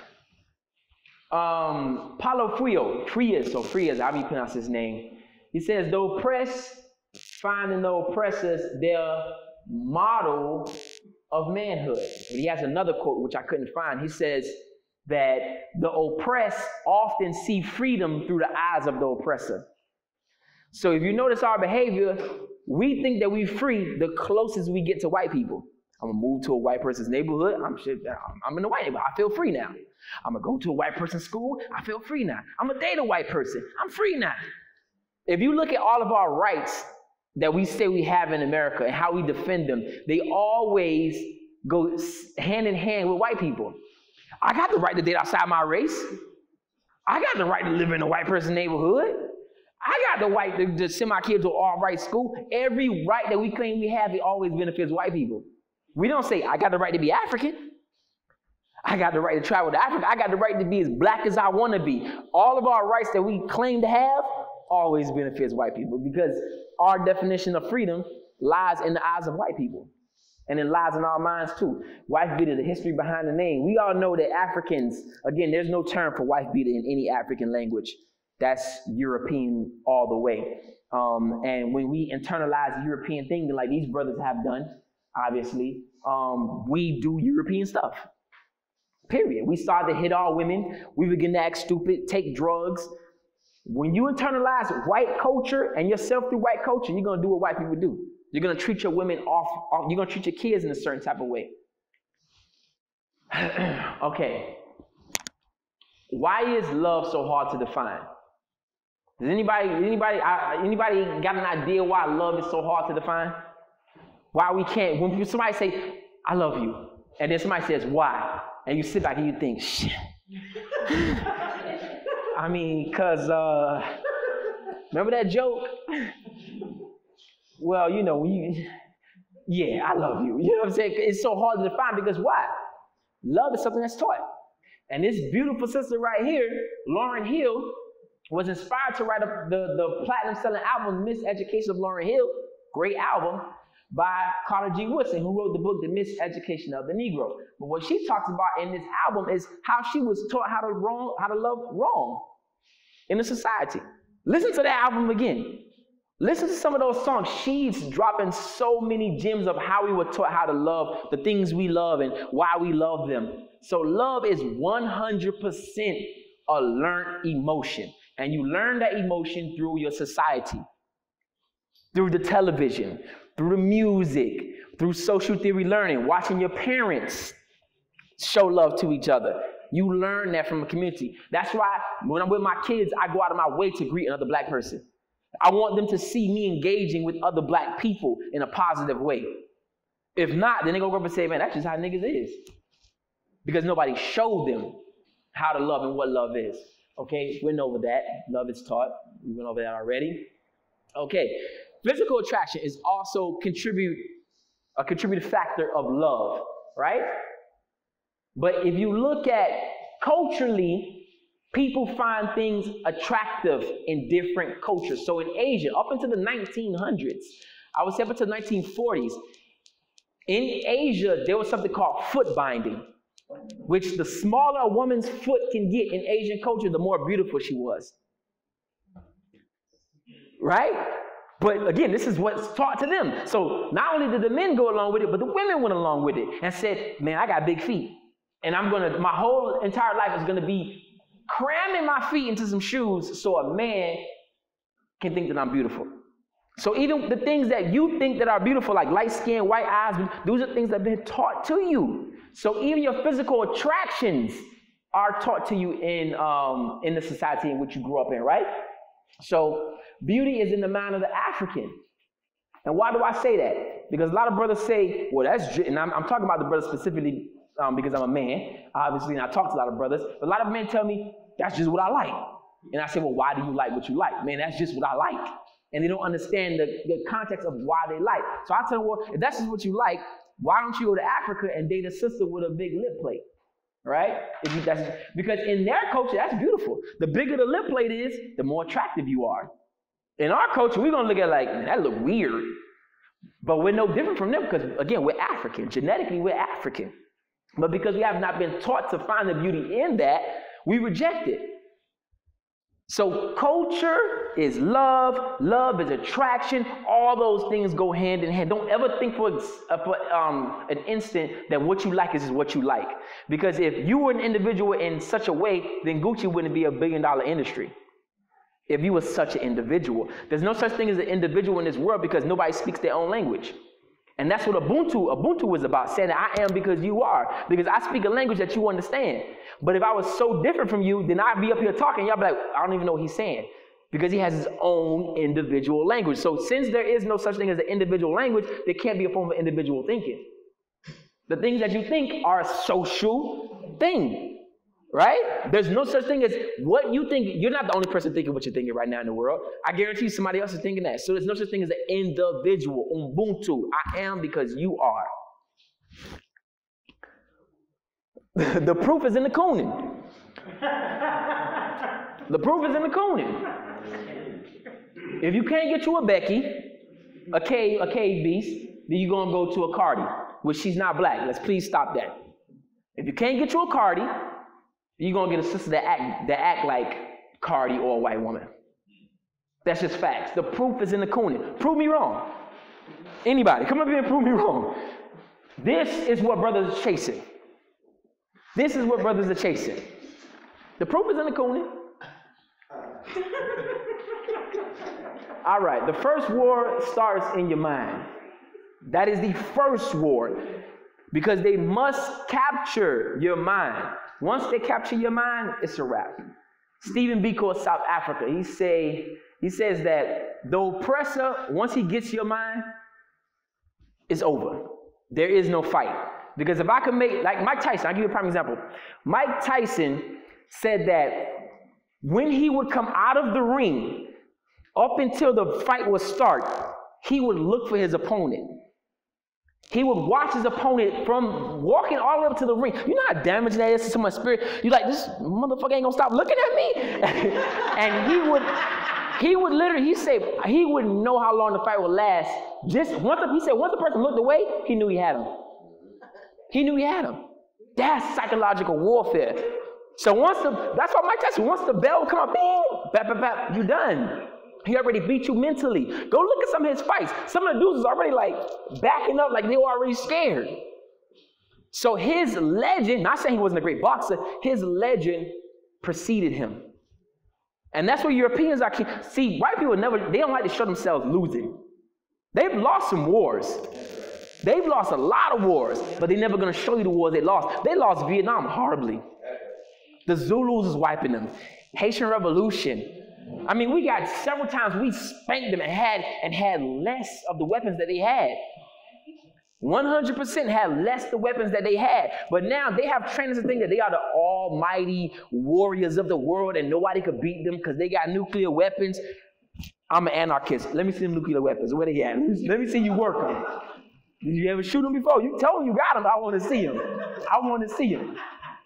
Paulo Frias, how do you pronounce his name? He says, the oppressed find in the oppressors their model of manhood. But he has another quote, which I couldn't find. He says that the oppressed often see freedom through the eyes of the oppressor. So if you notice our behavior, we think that we're free the closest we get to white people. I'm going to move to a white person's neighborhood. I'm in the white neighborhood. I feel free now. I'm going to go to a white person's school. I feel free now. I'm going to date a white person. I'm free now. If you look at all of our rights that we say we have in America and how we defend them, they always go hand in hand with white people. I got the right to date outside my race. I got the right to live in a white person's neighborhood. I got the right to send my kids to an all-right school. Every right that we claim we have, it always benefits white people. We don't say, I got the right to be African. I got the right to travel to Africa. I got the right to be as black as I want to be. All of our rights that we claim to have always benefits white people because our definition of freedom lies in the eyes of white people. And it lies in our minds too. Wife beater, the history behind the name. We all know that Africans, again, there's no term for wife beater in any African language. That's European all the way. And when we internalize the European thinking like these brothers have done, obviously, we do European stuff. Period. We started to hit our women. We begin to act stupid, take drugs. When you internalize white culture and yourself through white culture, you're going to do what white people do. You're going to treat your women off. You're going to treat your kids in a certain type of way. Okay. Why is love so hard to define? Does anybody got an idea why love is so hard to define? Why we can't, when somebody say, I love you, and then somebody says, why? And you sit back and you think, shit, I mean, because, remember that joke? Well, you know, yeah, I love you. You know what I'm saying? It's so hard to define because why? Love is something that's taught. And this beautiful sister right here, Lauryn Hill, was inspired to write the platinum-selling album, Miseducation of Lauryn Hill, great album, by Carter G. Woodson, who wrote the book, The Miseducation of the Negro. But what she talks about in this album is how she was taught how to love wrong in the society. Listen to that album again. Listen to some of those songs. She's dropping so many gems of how we were taught how to love, the things we love and why we love them. So love is 100% a learned emotion. And you learn that emotion through your society, through the television, through the music, through social theory learning, watching your parents show love to each other. You learn that from a community. That's why when I'm with my kids, I go out of my way to greet another black person. I want them to see me engaging with other black people in a positive way. If not, then they're going to go up and say, man, that's just how niggas is. Because nobody showed them how to love and what love is. Okay, we went over that. Love is taught. We went over that already. Okay, physical attraction is also a contributing factor of love, right? But if you look at culturally, people find things attractive in different cultures. So in Asia, up into the 1900s, I would say up into the 1940s, in Asia, there was something called foot binding, which the smaller a woman's foot can get in Asian culture, the more beautiful she was. Right? But again, this is what's taught to them. So not only did the men go along with it, but the women went along with it and said, man, I got big feet. And my whole entire life is going to be cramming my feet into some shoes so a man can think that I'm beautiful. So even the things that you think that are beautiful, like light skin, white eyes, those are things that have been taught to you. So even your physical attractions are taught to you in the society in which you grew up in, right? So beauty is in the mind of the African. And why do I say that? Because a lot of brothers say, well, that's, and I'm talking about the brothers specifically because I'm a man, obviously, and I talk to a lot of brothers. But a lot of men tell me, that's just what I like. And I say, well, why do you like what you like? Man, that's just what I like. And they don't understand the context of why they like. So I tell them, well, if that's just what you like, why don't you go to Africa and date a sister with a big lip plate? Right? Because in their culture, that's beautiful. The bigger the lip plate is, the more attractive you are. In our culture, we're going to look at like, man, that look weird. But we're no different from them because, again, we're African. Genetically, we're African. But because we have not been taught to find the beauty in that, we reject it. So culture is love, love is attraction, all those things go hand in hand. Don't ever think for an instant that what you like is just what you like. Because if you were an individual in such a way, then Gucci wouldn't be $1 billion industry. If you were such an individual. There's no such thing as an individual in this world because nobody speaks their own language. And that's what Ubuntu is about, saying that I am because you are. Because I speak a language that you understand. But if I was so different from you, then I'd be up here talking. Y'all be like, I don't even know what he's saying. Because he has his own individual language. So since there is no such thing as an individual language, there can't be a form of individual thinking. The things that you think are a social thing. Right? There's no such thing as what you think. You're not the only person thinking what you're thinking right now in the world. I guarantee you somebody else is thinking that. So there's no such thing as an individual. Ubuntu. I am because you are. The proof is in the Coonan. The proof is in the Coonan. If you can't get you a Becky, a cave beast, then you're going to go to a Cardi, which she's not black. Let's please stop that. If you can't get you a Cardi, you're going to get a sister that act like Cardi or a white woman. That's just facts. The proof is in the Coonan. Prove me wrong. Anybody, come up here and prove me wrong. This is what brothers are chasing. This is what brothers are chasing. The proof is in the Coonan. All right, the first war starts in your mind. That is the first war. Because they must capture your mind. Once they capture your mind, it's a wrap. Stephen Biko of South Africa, he says that the oppressor, once he gets your mind, it's over. There is no fight. Because if I could make, like Mike Tyson, I'll give you a prime example. Mike Tyson said that when he would come out of the ring, up until the fight would start, he would look for his opponent. He would watch his opponent from walking all the way up to the ring. You know how damaging that is to someone's spirit? You're like, this motherfucker ain't gonna stop looking at me? And he would literally, he said, he wouldn't know how long the fight would last. He said, once the person looked away, he knew he had him. He knew he had him. That's psychological warfare. So that's why Mike Tyson, once the bell would come up, bing, bap, bap, bap, you're done. He already beat you mentally. Go look at some of his fights. Some of the dudes was already like backing up like they were already scared. So his legend, not saying he wasn't a great boxer, his legend preceded him. And that's where Europeans are. See, white people they don't like to show themselves losing. They've lost some wars. They've lost a lot of wars, but they're never going to show you the wars they lost. They lost Vietnam horribly. The Zulus was wiping them. Haitian Revolution. I mean, we got several times we spanked them and had less of the weapons that they had. 100% had less the weapons that they had. But now they have trainers that think that they are the almighty warriors of the world and nobody could beat them because they got nuclear weapons. I'm an anarchist. Let me see them nuclear weapons. Where they at? Let me see you work them. Did you ever shoot them before? You told me you got them. I want to see them. I want to see them.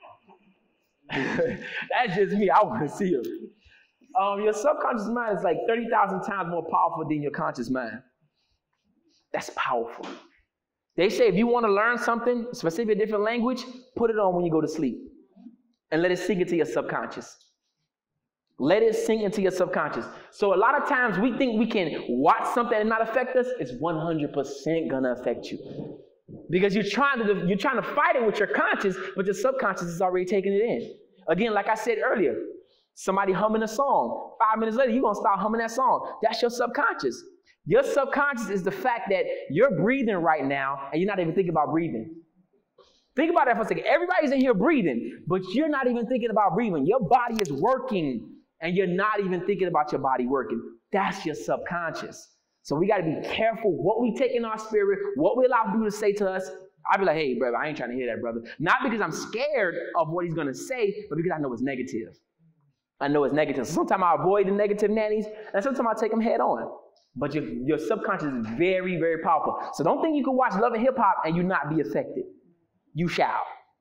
That's just me. I want to see them. Your subconscious mind is like 30,000 times more powerful than your conscious mind. That's powerful. They say if you want to learn something, specifically a different language, put it on when you go to sleep. And let it sink into your subconscious. Let it sink into your subconscious. So a lot of times we think we can watch something and not affect us. It's 100% going to affect you. Because you're trying to fight it with your conscious, but your subconscious is already taking it in. Again, like I said earlier, somebody humming a song. 5 minutes later, you're going to start humming that song. That's your subconscious. Your subconscious is the fact that you're breathing right now and you're not even thinking about breathing. Think about that for a second. Everybody's in here breathing, but you're not even thinking about breathing. Your body is working and you're not even thinking about your body working. That's your subconscious. So we got to be careful what we take in our spirit, what we allow people to say to us. I'll be like, hey, brother, I ain't trying to hear that, brother. Not because I'm scared of what he's going to say, but because I know it's negative. I know it's negative. So sometimes I avoid the negative nannies, and sometimes I take them head on. But your subconscious is very, very powerful. So don't think you can watch Love and Hip Hop and you not be affected. You shall.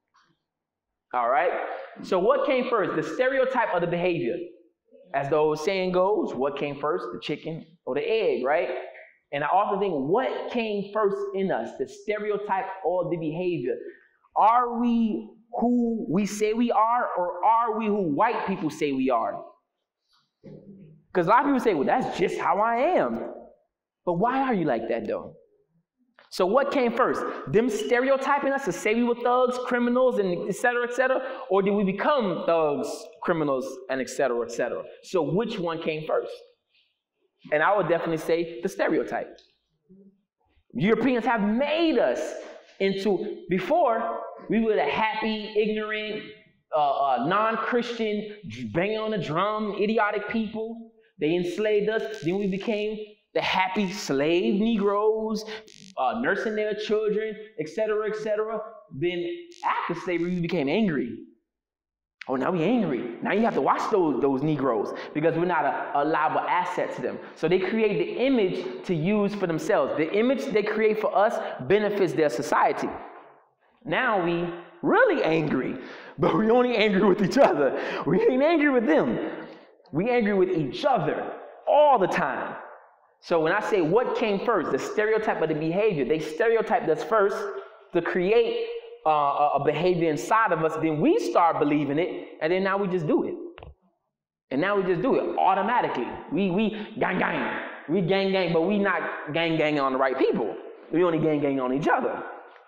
All right? So what came first? The stereotype of the behavior. As the old saying goes, what came first, the chicken or the egg, right? And I often think, what came first in us, the stereotype or the behavior? Are we who we say we are, or are we who white people say we are? Because a lot of people say, well, that's just how I am. But why are you like that, though? So what came first? Them stereotyping us to say we were thugs, criminals, and et cetera, or did we become thugs, criminals, and et cetera, et cetera? So which one came first? And I would definitely say the stereotype. Europeans have made us into, before, we were the happy, ignorant, non-Christian, banging on the drum, idiotic people. They enslaved us. Then we became the happy slave Negroes, nursing their children, et cetera, et cetera. Then after slavery, we became angry. Oh, now we're angry. Now you have to watch those Negroes because we're not a liable asset to them. So they create the image to use for themselves. The image they create for us benefits their society. Now we really angry, but we only angry with each other. We ain't angry with them. We angry with each other all the time. So when I say what came first, the stereotype of the behavior, they stereotyped us first to create a behavior inside of us. Then we start believing it, and then now we just do it. And now we just do it automatically. We gang. We gang, but we not gang on the right people. We only gang on each other.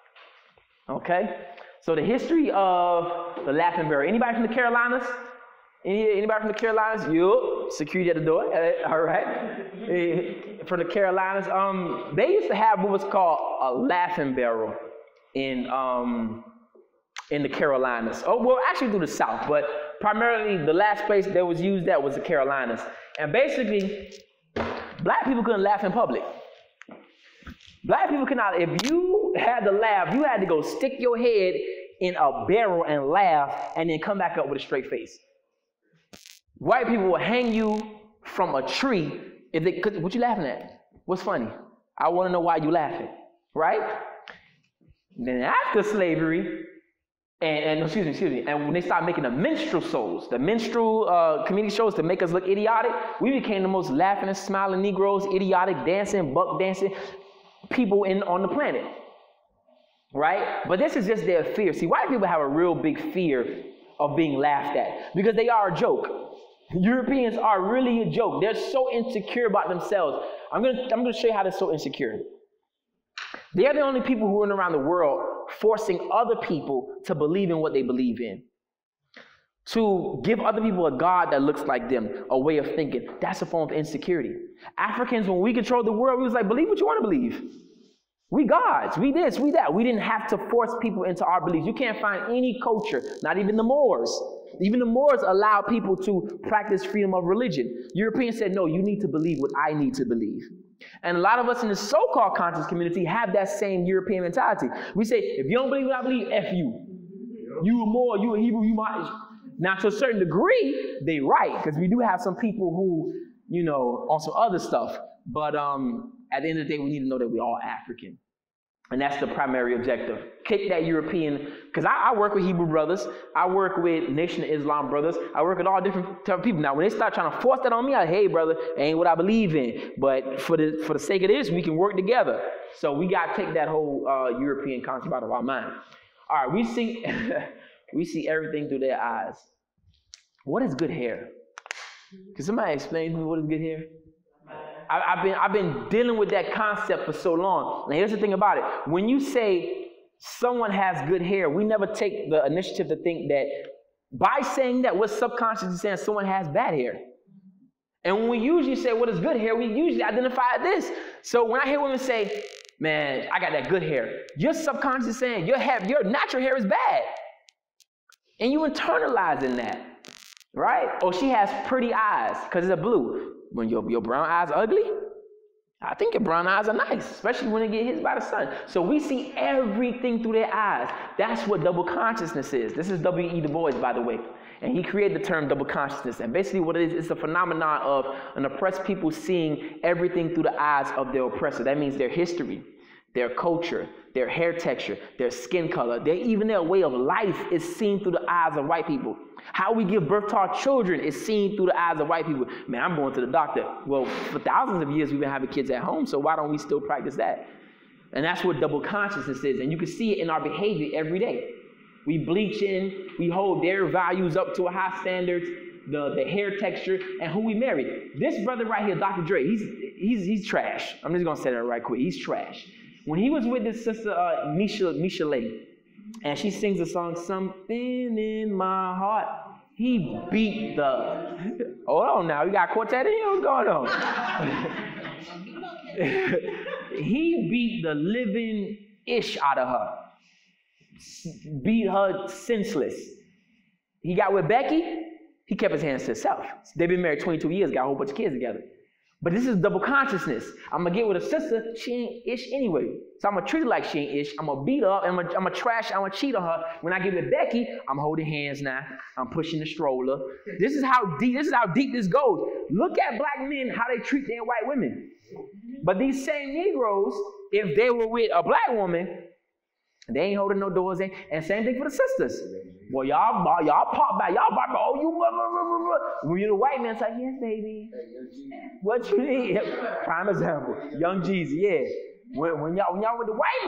Okay? So the history of the Laughing Bear. Anybody from the Carolinas? Anybody from the Carolinas? You, security at the door. All right. From the Carolinas, they used to have what was called a laughing barrel in the Carolinas. Oh, well, actually through the South, but primarily the last place that was used that was the Carolinas. And basically, black people couldn't laugh in public. Black people cannot, if you had to laugh, you had to go stick your head in a barrel and laugh and then come back up with a straight face. White people will hang you from a tree. What you laughing at? What's funny? I want to know why you laughing, right? Then after slavery, and when they started making the minstrel shows, the minstrel community shows to make us look idiotic, we became the most laughing and smiling Negroes, idiotic, dancing, buck dancing people on the planet, right? But this is just their fear. See, white people have a real big fear of being laughed at because they are a joke. Europeans are really a joke. They're so insecure about themselves. I'm gonna show you how they're so insecure. They're the only people who run around the world forcing other people to believe in what they believe in. To give other people a God that looks like them, a way of thinking. That's a form of insecurity. Africans, when we controlled the world, we was like, believe what you want to believe. We gods, we this, we that. We didn't have to force people into our beliefs. You can't find any culture, not even the Moors. Even the Moors allowed people to practice freedom of religion. Europeans said, no, you need to believe what I need to believe. And a lot of us in the so-called conscious community have that same European mentality. We say, if you don't believe what I believe, F you. You a Moor, you a Hebrew, you might. Now, to a certain degree, they right, because we do have some people who, on some other stuff. But at the end of the day, we need to know that we're all African. And that's the primary objective. Kick that European, because I work with Hebrew brothers. I work with Nation of Islam brothers. I work with all different type of people. Now, when they start trying to force that on me, hey, brother, it ain't what I believe in. But for the sake of this, we can work together. So we got to take that whole European concept out of our mind. All right, we see everything through their eyes. What is good hair? Can somebody explain to me what is good hair? I've been dealing with that concept for so long. Now here's the thing about it. When you say someone has good hair, we never take the initiative to think that by saying that, we're subconsciously saying someone has bad hair. And when we usually say what is good hair, we usually identify this. So when I hear women say, man, I got that good hair, you're subconsciously saying your natural hair is bad. And you internalizing that, right? Or she has pretty eyes because it's a blue. When your brown eyes are ugly, I think your brown eyes are nice, especially when they get hit by the sun. So we see everything through their eyes. That's what double consciousness is. This is W.E. Du Bois, by the way. And he created the term double consciousness. And basically what it is, it's a phenomenon of an oppressed people seeing everything through the eyes of their oppressor. That means their history, their culture, their hair texture, their skin color, even their way of life is seen through the eyes of white people. How we give birth to our children is seen through the eyes of white people. Man, I'm going to the doctor. Well, for thousands of years, we've been having kids at home, so why don't we still practice that? And that's what double consciousness is. And you can see it in our behavior every day. We bleach in, we hold their values up to a high standard, the hair texture, and who we marry. This brother right here, Dr. Dre, he's trash. I'm just going to say that right quick. He's trash. When he was with this sister, Misha Lay, and she sings the song, Something in My Heart, he beat the... Hold on now, we got a quartet in here? What's going on? He beat the living ish out of her. Beat her senseless. He got with Becky, he kept his hands to himself. They've been married 22 years, got a whole bunch of kids together. But this is double consciousness. I'm going to get with a sister, she ain't ish anyway. So I'm going to treat her like she ain't ish. I'm going to beat her up, and I'm going to cheat on her. When I get with Becky, I'm holding hands now. I'm pushing the stroller. This is how deep this goes. Look at black men, how they treat their white women. But these same Negroes, if they were with a black woman, they ain't holding no doors. And same thing for the sisters. Well, y'all pop back. Y'all pop back. Oh, you blah, blah, blah, blah. When you're the white man, it's like, yes, baby. What you need? Prime example. Young Jeezy, yeah. When y'all with the white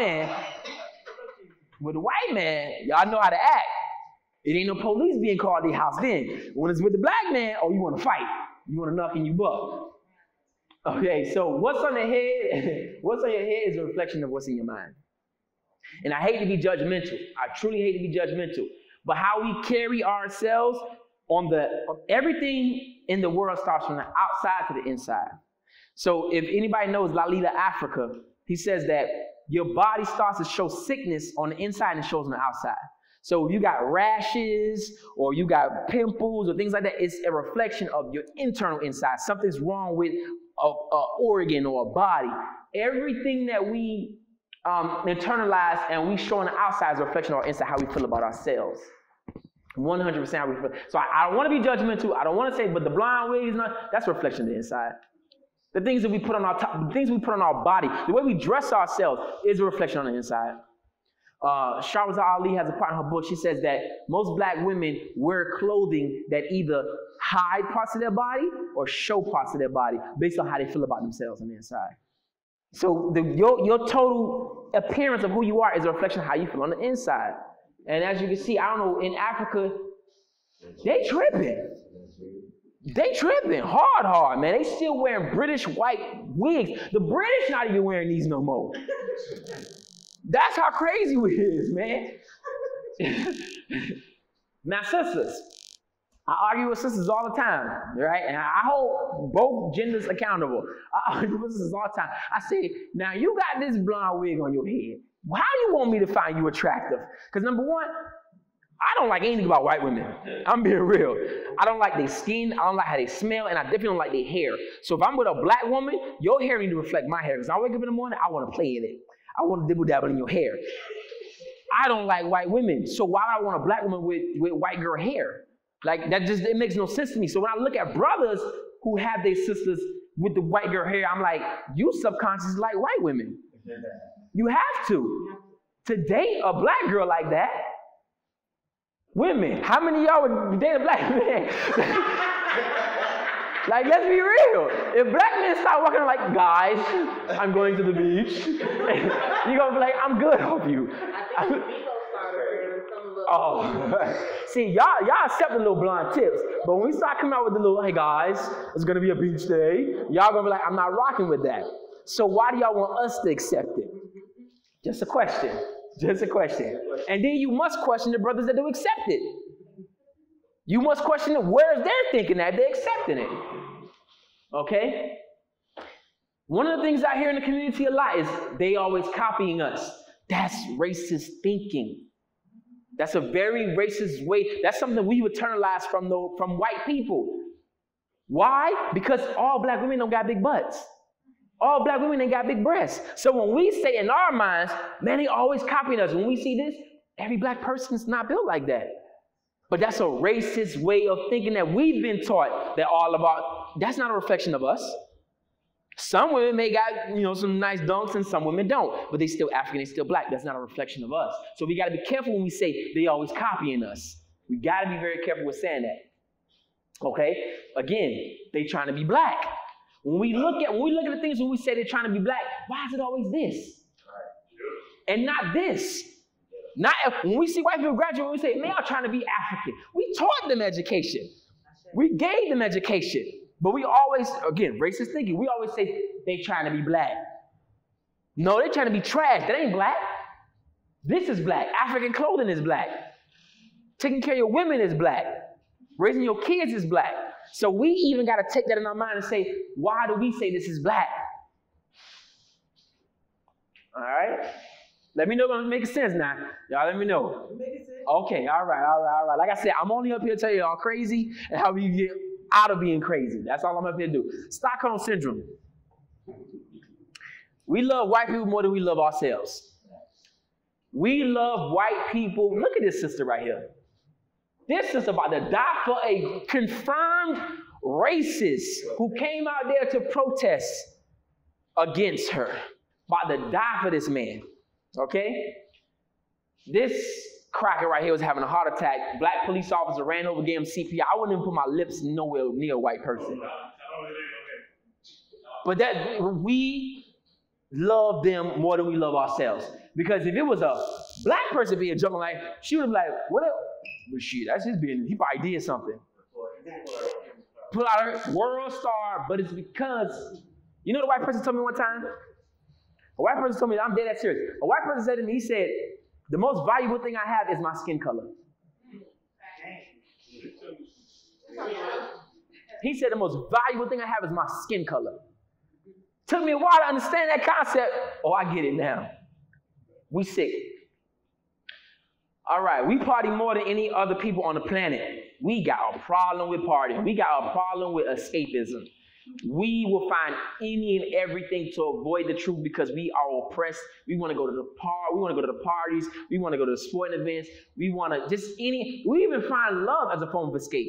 man, y'all know how to act. It ain't no police being called to the house then. When it's with the black man, oh, you want to fight. You want to knock in your butt. Okay, so what's on the head? What's on your head is a reflection of what's in your mind. And I hate to be judgmental. I truly hate to be judgmental. But how we carry ourselves everything in the world starts from the outside to the inside. So if anybody knows Lalita Africa, he says that your body starts to show sickness on the inside and shows on the outside. So if you got rashes or you got pimples or things like that, it's a reflection of your internal inside. Something's wrong with an organ or a body. everything that we internalize and we show on the outside is a reflection of our inside, how we feel about ourselves. 100% how we feel. So I don't want to be judgmental. I don't want to say, but the blonde wig is not, that's a reflection of the inside. The things that we put on our top, the things we put on our body, the way we dress ourselves is a reflection on the inside. Shahrazad Ali has a part in her book. She says that most black women wear clothing that either hide parts of their body or show parts of their body based on how they feel about themselves on the inside. So your total appearance of who you are is a reflection of how you feel on the inside. And as you can see, I don't know, in Africa, they tripping. They tripping hard, man. They still wearing British white wigs. The British not even wearing these no more. That's how crazy it is, man. Now, sisters, I argue with sisters all the time, right? And I hold both genders accountable. I argue with sisters all the time. I say, now you got this blonde wig on your head. How do you want me to find you attractive? Because number one, I don't like anything about white women. I'm being real. I don't like their skin. I don't like how they smell. And I definitely don't like their hair. So if I'm with a black woman, your hair needs to reflect my hair. Because I wake up in the morning, I want to play in it. I want to dibble-dabble in your hair. I don't like white women. So why would I want a black woman with white girl hair? Like, that just, it makes no sense to me. So when I look at brothers who have their sisters with the white girl hair, I'm like, you subconsciously like white women. You have to date a black girl like that. Women, how many of y'all would date a black man? Like, let's be real. If black men start walking like, guys, I'm going to the beach, you're going to be like, I'm good, hope you. Oh, see, y'all accept the little blonde tips, but when we start coming out with the little, hey guys, it's going to be a beach day, y'all going to be like, I'm not rocking with that. So why do y'all want us to accept it? Just a question. Just a question. And then you must question the brothers that do accept it. You must question it. Where's their thinking at? They're accepting it. Okay? One of the things I hear in the community a lot is they always copying us. That's racist thinking. That's a very racist way. That's something we've internalized from white people. Why? Because all black women don't got big butts. All black women ain't got big breasts. So when we say in our minds, man, they always copying us. When we see this, every black person's not built like that. But that's a racist way of thinking that we've been taught that all about, that's not a reflection of us. Some women may got, some nice dunks and some women don't, but they still African, they still black. That's not a reflection of us. So we got to be careful when we say they always copying us. We got to be very careful with saying that. Okay? Again, they trying to be black. When we look at the things when we say they're trying to be black, why is it always this? And not this? Not when we see white people graduate, we say, man, I'm trying to be African. We taught them education. We gave them education. But we always, again, racist thinking, we always say they trying to be black. No, they're trying to be trash. That ain't black. This is black. African clothing is black. Taking care of your women is black. Raising your kids is black. So we even got to take that in our mind and say, why do we say this is black? All right? Let me know if I'm making sense now. Y'all let me know. Okay, all right. Like I said, I'm only up here to tell y'all crazy and how we get out of being crazy. That's all I'm up here to do. Stockholm Syndrome. We love white people more than we love ourselves. We love white people. Look at this sister right here. This is about to die for a confirmed racist who came out there to protest against her. About to die for this man. Okay? This cracker right here was having a heart attack. Black police officer ran over, gave him CPR. I wouldn't even put my lips nowhere near a white person. But that we love them more than we love ourselves. Because if it was a black person being jumping like, she would be like, what else? But shit, that's his business. He probably did something. Pull out her world star, but it's because, you know what a white person told me one time? A white person told me, I'm dead that serious. A white person said to me, he said, the most valuable thing I have is my skin color. He said the most valuable thing I have is my skin color. Took me a while to understand that concept. Oh, I get it now. We sick. All right, we party more than any other people on the planet. We got a problem with partying. We got a problem with escapism. We will find any and everything to avoid the truth because we are oppressed. We want to go to the we want to go to the parties. We want to go to the sporting events. We want to we even find love as a form of escape.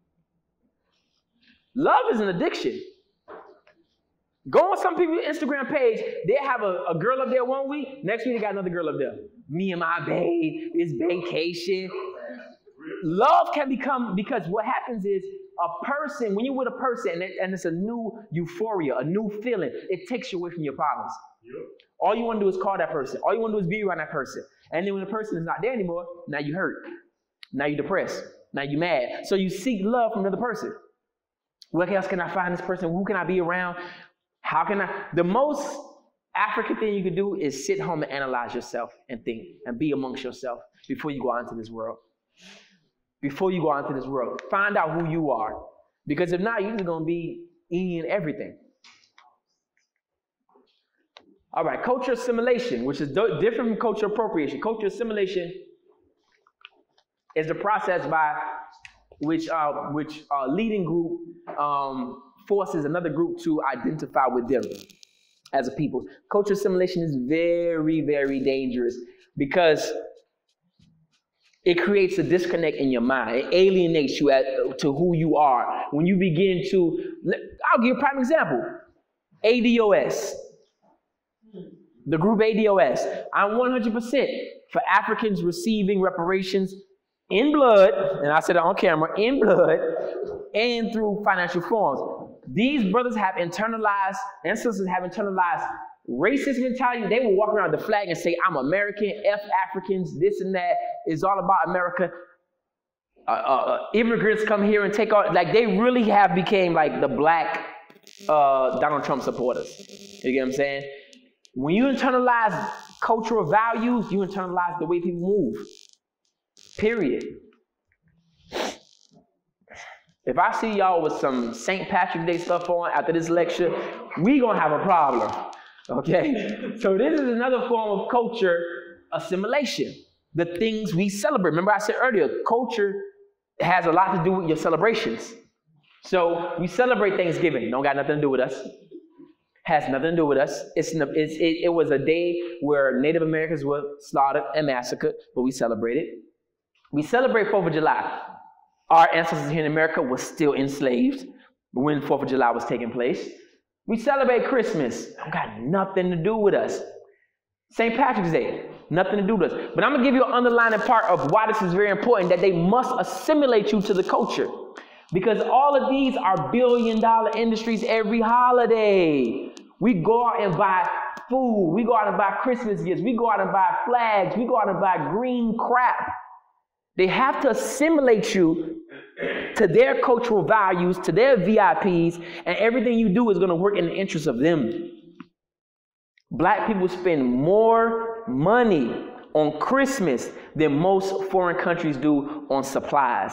Love is an addiction. Go on some people's Instagram page, they have a girl up there one week, next week they got another girl up there. Me and my babe, it's vacation. Love can become, because what happens is a person, when you're with a person and it's a new euphoria, a new feeling, it takes you away from your problems. Yep. All you want to do is call that person. All you want to do is be around that person. And then when the person is not there anymore, now you hurt. Now you're depressed. Now you're mad. So you seek love from another person. Where else can I find this person? Who can I be around? How can I? The most African thing you can do is sit home and analyze yourself and think and be amongst yourself before you go out into this world. Before you go out into this world, find out who you are. Because if not, you're just going to be eating everything. All right, culture assimilation, which is different from culture appropriation. Culture assimilation is the process by which a leading group forces another group to identify with them as a people. Culture assimilation is very, very dangerous because it creates a disconnect in your mind. It alienates you to who you are. When you begin to, I'll give you a prime example. ADOS. The group ADOS. I'm 100% for Africans receiving reparations in blood, and I said it on camera, in blood, and through financial forms. These brothers have internalized, and sisters have internalized racist mentality. They will walk around the flag and say, I'm American, F Africans, this and that. It's all about America. Immigrants come here and take all, like they really have became like the black Donald Trump supporters. You get what I'm saying? When you internalize cultural values, you internalize the way people move. Period. If I see y'all with some St. Patrick's Day stuff on after this lecture, we gonna have a problem. Okay? So this is another form of culture assimilation. The things we celebrate. Remember I said earlier, culture has a lot to do with your celebrations. So we celebrate Thanksgiving. Don't got nothing to do with us. Has nothing to do with us. It was a day where Native Americans were slaughtered and massacred, but we celebrated. We celebrate 4th of July. Our ancestors here in America were still enslaved when 4th of July was taking place. We celebrate Christmas. Don't got nothing to do with us. St. Patrick's Day, nothing to do with us. But I'm going to give you an underlying part of why this is very important, that they must assimilate you to the culture. Because all of these are billion-dollar industries every holiday. We go out and buy food. We go out and buy Christmas gifts. We go out and buy flags. We go out and buy green crap. They have to assimilate you to their cultural values, to their VIPs, and everything you do is going to work in the interest of them. Black people spend more money on Christmas than most foreign countries do on supplies.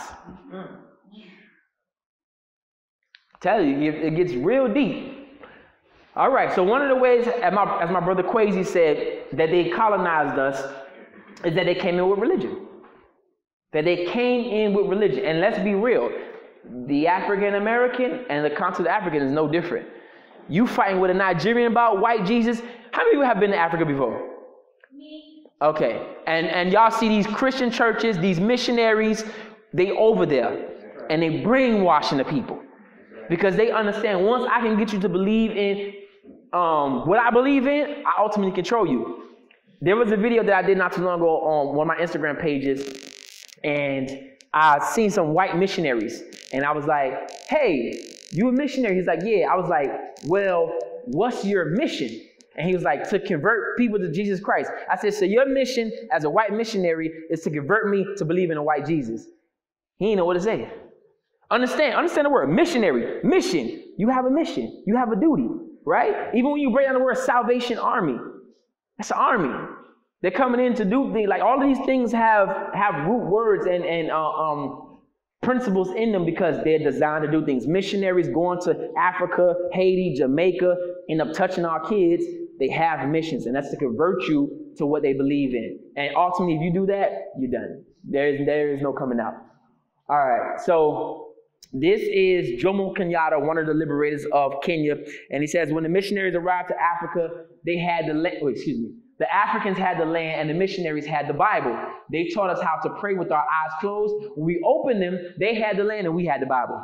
Tell you, it gets real deep. All right, so one of the ways, as my brother Kwesi said, that they colonized us is that they came in with religion. That they came in with religion. And let's be real, the African American and the continent African is no different. You fighting with a Nigerian about white Jesus. How many of you have been to Africa before? Me. Okay, and y'all see these Christian churches, these missionaries, they over there, and they brainwashing the people. Because they understand once I can get you to believe in what I believe in, I ultimately control you. There was a video that I did not too long ago on one of my Instagram pages, and I seen some white missionaries, and I was like, hey, you a missionary? He's like, yeah. I was like, well, what's your mission? And he was like, to convert people to Jesus Christ. I said, so your mission as a white missionary is to convert me to believe in a white Jesus. He didn't know what to say. Understand the word, missionary, mission. You have a mission. You have a duty, right? Even when you break down the word Salvation Army, that's an army. They're coming in to do things. Like all of these things have root words and principles in them because they're designed to do things. Missionaries going to Africa, Haiti, Jamaica, end up touching our kids. They have missions, and that's to convert you to what they believe in. And ultimately, if you do that, you're done. There is no coming out. All right, so This is Jomo Kenyatta, one of the liberators of Kenya. And he says, when the missionaries arrived to Africa, they had the land. The Africans had the land and the missionaries had the Bible. They taught us how to pray with our eyes closed. When we opened them, they had the land and we had the Bible.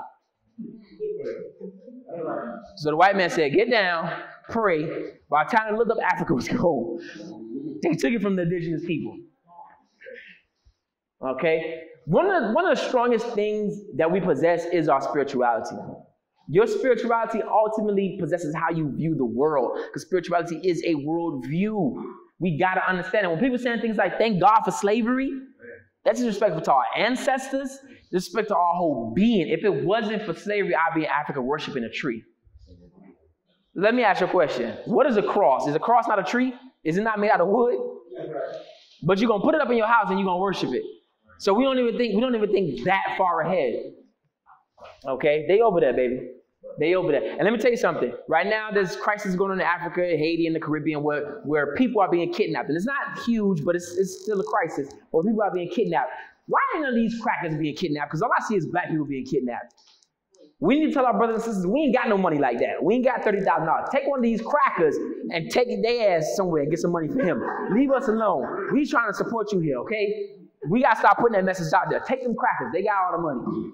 So the white man said, get down, pray. By the time they looked up, Africa was gone. They took it from the indigenous people. Okay? One of the strongest things that we possess is our spirituality. Your spirituality ultimately possesses how you view the world, because spirituality is a world view. We got to understand it. When people saying things like, thank God for slavery, that's disrespectful to our ancestors, disrespectful to our whole being. If it wasn't for slavery, I'd be in Africa worshiping a tree. Let me ask you a question. What is a cross? Is a cross not a tree? Is it not made out of wood? But you're going to put it up in your house and you're going to worship it. So we don't even think that far ahead. Okay? They over there, baby. They over there. And let me tell you something. Right now, there's crisis going on in Africa, Haiti, and the Caribbean where people are being kidnapped. And it's not huge, but it's still a crisis where people are being kidnapped. Why ain't none of these crackers being kidnapped? Because all I see is black people being kidnapped. We need to tell our brothers and sisters, we ain't got no money like that. We ain't got $30,000. Take one of these crackers and take their ass somewhere and get some money for him. Leave us alone. We trying to support you here, okay? We got to start putting that message out there. Take them crackers. They got all the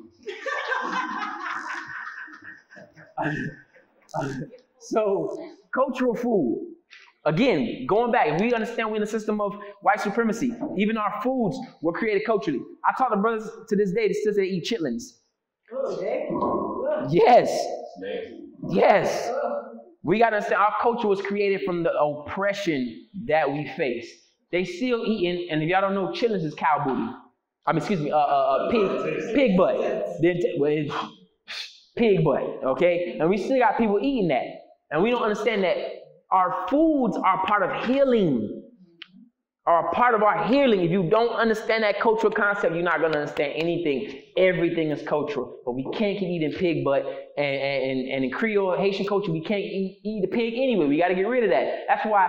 money. So, cultural food. Again, going back, we understand we're in a system of white supremacy. Even our foods were created culturally. I taught the brothers to this day, they still say eat chitlins. Yes. Yes. We got to understand our culture was created from the oppression that we face. They still eating, and if y'all don't know, chitlins is cow booty. Pig butt. Pig butt, okay? And we still got people eating that. And we don't understand that our foods are part of healing. Are a part of our healing. If you don't understand that cultural concept, you're not going to understand anything. Everything is cultural. But we can't keep eating pig butt. And in Creole, Haitian culture, we can't eat the pig anyway. We got to get rid of that. That's why,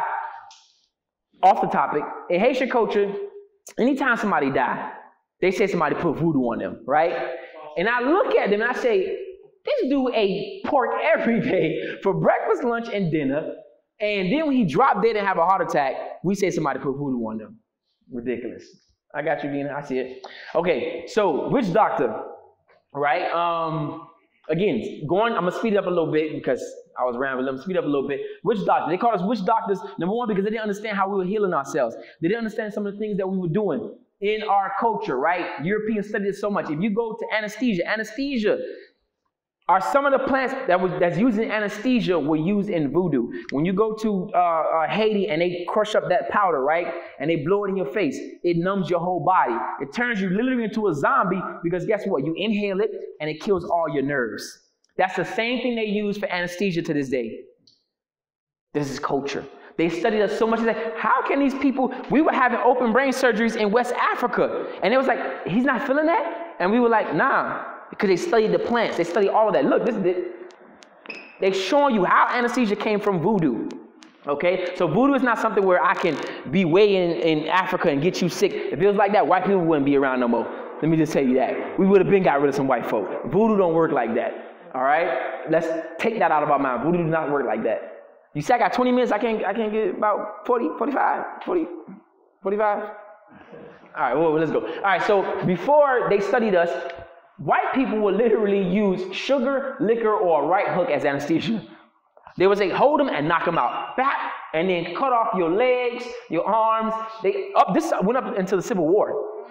off the topic, in Haitian culture, anytime somebody die, they say somebody put voodoo on them, right? And I look at them and I say, this dude ate pork every day for breakfast, lunch, and dinner. And then when he dropped dead and have a heart attack, we say somebody put voodoo on them. Ridiculous. I got you, Gina. I see it. Okay, so witch doctor, right? Again, I'm going to speed it up a little bit because I was rambling. Let me speed up a little bit. Witch doctor. They called us witch doctors, number one, because they didn't understand how we were healing ourselves. They didn't understand some of the things that we were doing in our culture, right? Europeans studied it so much. If you go to anesthesia are some of the plants that's used in anesthesia were used in voodoo. When you go to Haiti and they crush up that powder, right, and they blow it in your face, it numbs your whole body. It turns you literally into a zombie because guess what? You inhale it and it kills all your nerves. That's the same thing they use for anesthesia to this day. This is culture. They studied us so much. Like, how can these people, we were having open brain surgeries in West Africa. And it was like, he's not feeling that? And we were like, nah. Because they studied the plants. They studied all of that. Look, they're showing you how anesthesia came from voodoo. Okay? So voodoo is not something where I can be way in Africa and get you sick. If it was like that, white people wouldn't be around no more. Let me just tell you that. We would have been got rid of some white folk. Voodoo don't work like that. All right? Let's take that out of our mind. Voodoo does not work like that. You say I got 20 minutes, I can't get about 40, 45, 40, 45? All right, well, let's go. All right, so before they studied us, white people would literally use sugar, liquor, or a right hook as anesthesia. They would say, hold them and knock them out. Bap, and then cut off your legs, your arms. This went up into the Civil War.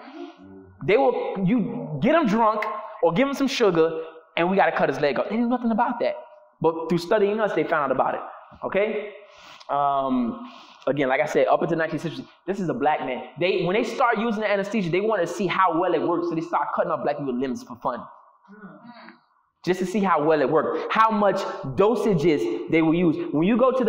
You get them drunk or give them some sugar, and we got to cut his leg off. They knew nothing about that. But through studying us, they found out about it. Okay? Again, like I said, up until 1960, this is a black man. When they start using the anesthesia, they want to see how well it works. So they start cutting off black people's limbs for fun. Just to see how well it worked. How much dosages they will use. When you go to the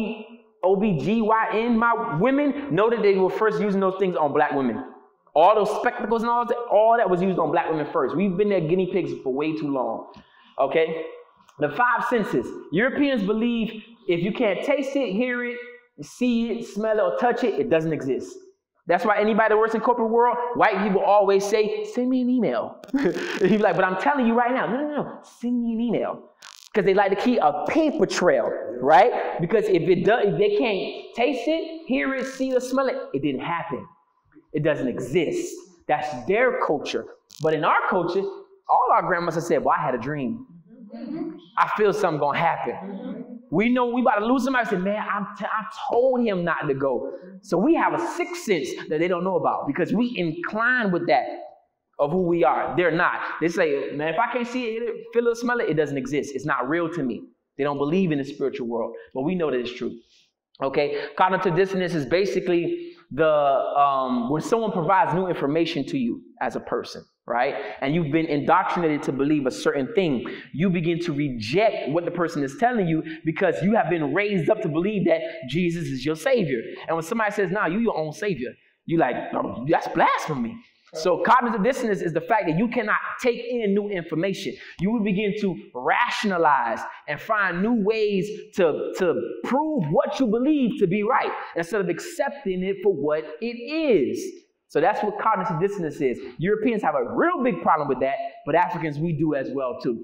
OBGYN, my women know that they were first using those things on black women. All those spectacles and all that was used on black women first. We've been their guinea pigs for way too long. Okay? The five senses. Europeans believe if you can't taste it, hear it, see it, smell it, or touch it, it doesn't exist. That's why anybody that works in corporate world, white people always say, send me an email. He'd be like, but I'm telling you right now, no, send me an email. Because they like to keep a paper trail, right? Because if they can't taste it, hear it, see it, smell it, it didn't happen. It doesn't exist. That's their culture. But in our culture, all our grandmas have said, well, I had a dream. I feel something going to happen. We know we about to lose somebody. I said, man, I told him not to go. So we have a sixth sense that they don't know about because we incline with that of who we are. They're not. They say, man, if I can't see it, feel it, smell it, it doesn't exist. It's not real to me. They don't believe in the spiritual world, but we know that it's true. Okay? Cognitive dissonance is basically when someone provides new information to you as a person, right? And you've been indoctrinated to believe a certain thing. You begin to reject what the person is telling you because you have been raised up to believe that Jesus is your savior. And when somebody says, nah, you're your own savior, you're like, oh, that's blasphemy. So cognitive dissonance is the fact that you cannot take in new information. You will begin to rationalize and find new ways to prove what you believe to be right instead of accepting it for what it is. So that's what cognitive dissonance is. Europeans have a real big problem with that, but Africans, we do as well too.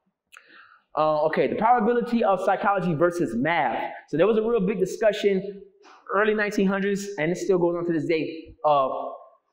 Okay, the probability of psychology versus math. So there was a real big discussion early 1900s, and it still goes on to this day, of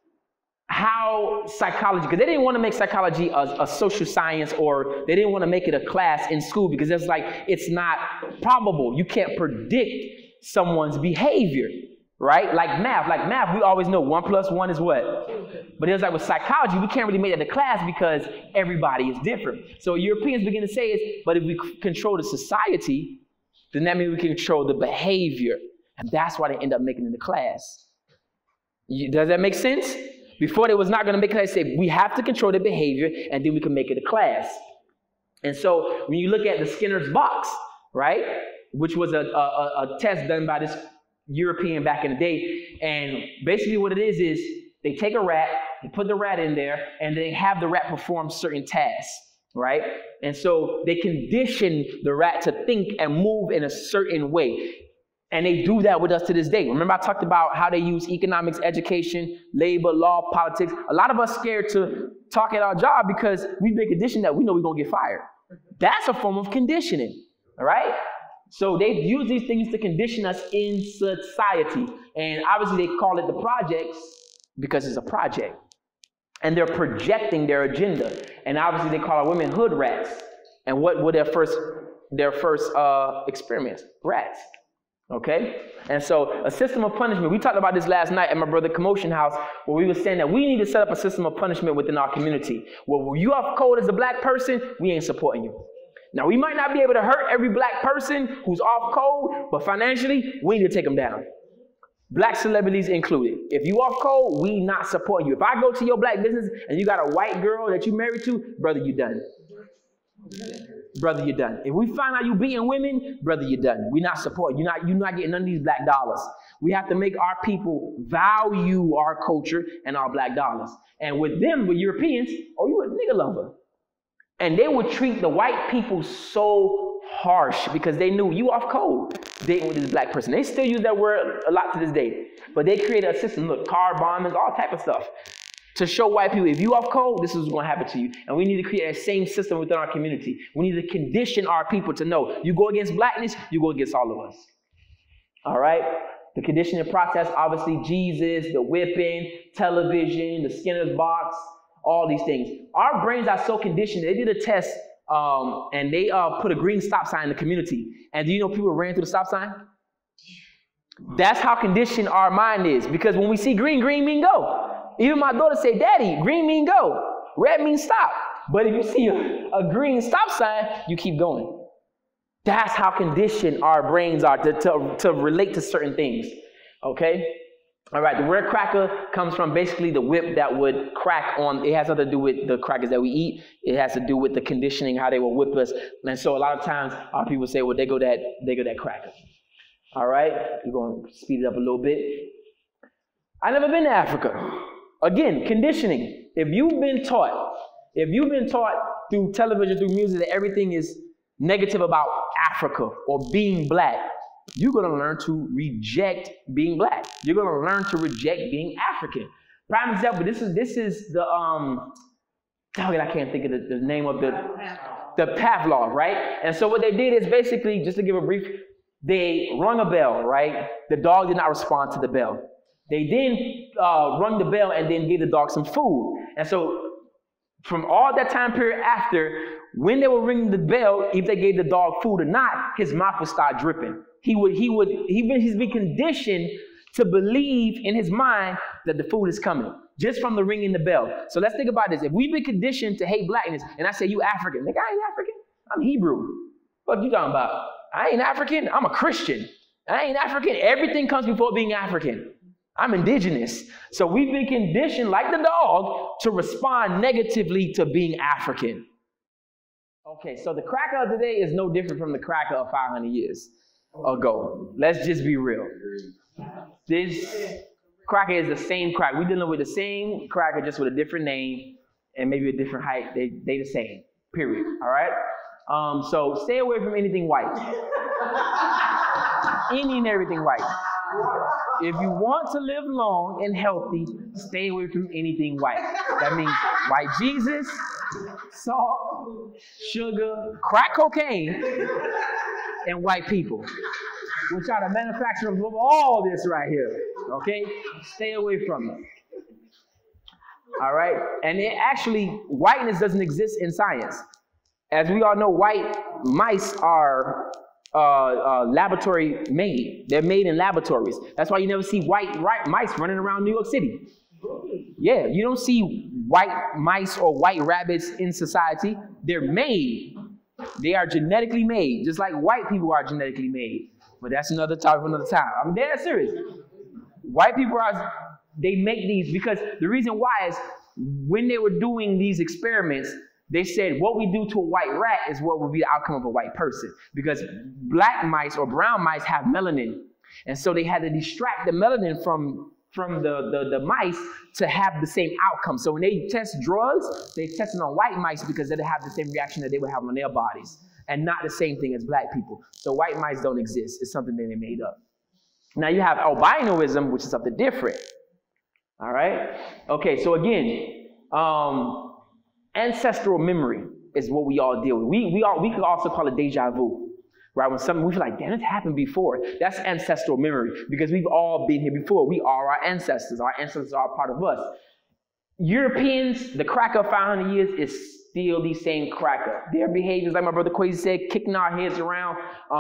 how psychology, because they didn't want to make psychology a social science, or they didn't want to make it a class in school because it's like, it's not probable. You can't predict someone's behavior, right? Like math, we always know 1 + 1 is what? But it was like with psychology, we can't really make it a class because everybody is different. So Europeans begin to say is, but if we control the society, then that means we can control the behavior. And that's why they end up making it a class. Does that make sense? Before they was not going to make it, they said, we have to control the behavior and then we can make it a class. And so when you look at the Skinner's box, right, which was a test done by this European back in the day, and basically what it is they take a rat, they put the rat in there, and they have the rat perform certain tasks, right? And so they condition the rat to think and move in a certain way. And they do that with us to this day. Remember I talked about how they use economics, education, labor, law, politics. A lot of us scared to talk at our job because we've been conditioned that we know we're going to get fired. That's a form of conditioning, all right? So they use these things to condition us in society. And obviously they call it the projects because it's a project. And they're projecting their agenda. And obviously they call our women hood rats. And what were their first experiments? Rats. Okay? And so a system of punishment. We talked about this last night at my brother Commotion House, where we were saying that we need to set up a system of punishment within our community. Well, when you off code as a black person, we ain't supporting you. Now, we might not be able to hurt every black person who's off code, but financially, we need to take them down. Black celebrities included. If you off code, we not supporting you. If I go to your black business and you got a white girl that you married to, brother, you done. Brother, you're done. If we find out you beating women, brother, you're done. We're not supporting. You're not getting none of these black dollars. We have to make our people value our culture and our black dollars. And with them, with Europeans, oh, you a nigga lover. And they would treat the white people so harsh because they knew you off code dating with this black person. They still use that word a lot to this day. But they created a system, look, car bombings, all type of stuff, to show white people, if you off code, this is what's going to happen to you. And we need to create that same system within our community. We need to condition our people to know, you go against blackness, you go against all of us. All right? The conditioning process, obviously Jesus, the whipping, television, the Skinner's box, all these things. Our brains are so conditioned. They did a test and they put a green stop sign in the community. And do you know people ran through the stop sign? That's how conditioned our mind is. Because when we see green, green mean go. Even my daughter say, Daddy, green mean go. Red means stop. But if you see a green stop sign, you keep going. That's how conditioned our brains are to relate to certain things. Okay? All right, the word cracker comes from basically the whip that would crack on. It has nothing to do with the crackers that we eat. It has to do with the conditioning, how they will whip us. And so a lot of times our people say, well, they go that cracker. All right, we're going to speed it up a little bit. I've never been to Africa. Again, conditioning. If you've been taught through television, through music, that everything is negative about Africa or being black, you're going to learn to reject being black. You're going to learn to reject being African. Prime example, this is the, I can't think of the name of the Pavlov, right? And so what they did is basically, just to give a brief, they rung a bell, right? The dog did not respond to the bell. They then rung the bell and then gave the dog some food. And so from all that time period after, when they were ringing the bell, if they gave the dog food or not, his mouth would start dripping. He's been conditioned to believe in his mind that the food is coming just from the ringing the bell. So let's think about this. If we've been conditioned to hate blackness, and I say you African, like I ain't African, I'm Hebrew. What you talking about? I ain't African, I'm a Christian. I ain't African. Everything comes before being African. I'm indigenous. So we've been conditioned, like the dog, to respond negatively to being African. Okay, so the cracker of today is no different from the cracker of 500 years ago. Let's just be real. This cracker is the same cracker. We're dealing with the same cracker, just with a different name and maybe a different height. They the same, period. All right? So stay away from anything white. Any and everything white. If you want to live long and healthy, stay away from anything white. That means white Jesus, salt, sugar, crack cocaine, and white people. We'll try to manufacture of all this right here. Okay? Stay away from it. All right? And whiteness doesn't exist in science. As we all know, white mice are laboratory made. They're made in laboratories. That's why you never see white mice running around New York City. Yeah, you don't see white mice or white rabbits in society. They're made. They are genetically made, just like white people are genetically made. But that's another topic for another time. I'm dead serious. White people they make these because the reason why is when they were doing these experiments, they said what we do to a white rat is what will be the outcome of a white person. Because black mice or brown mice have melanin. And so they had to extract the melanin from the mice to have the same outcome. So when they test drugs, they test it on white mice because they have the same reaction that they would have on their bodies. And not the same thing as black people. So white mice don't exist. It's something that they made up. Now you have albinoism, which is something different. All right? Okay, so again, ancestral memory is what we all deal with. We could also call it deja vu, right? When something we feel like, damn, it happened before. That's ancestral memory because we've all been here before. We are our ancestors. Our ancestors are a part of us. Europeans, the cracker of 500 years is still the same cracker. Their behaviors, like my brother Quasi said, kicking our heads around,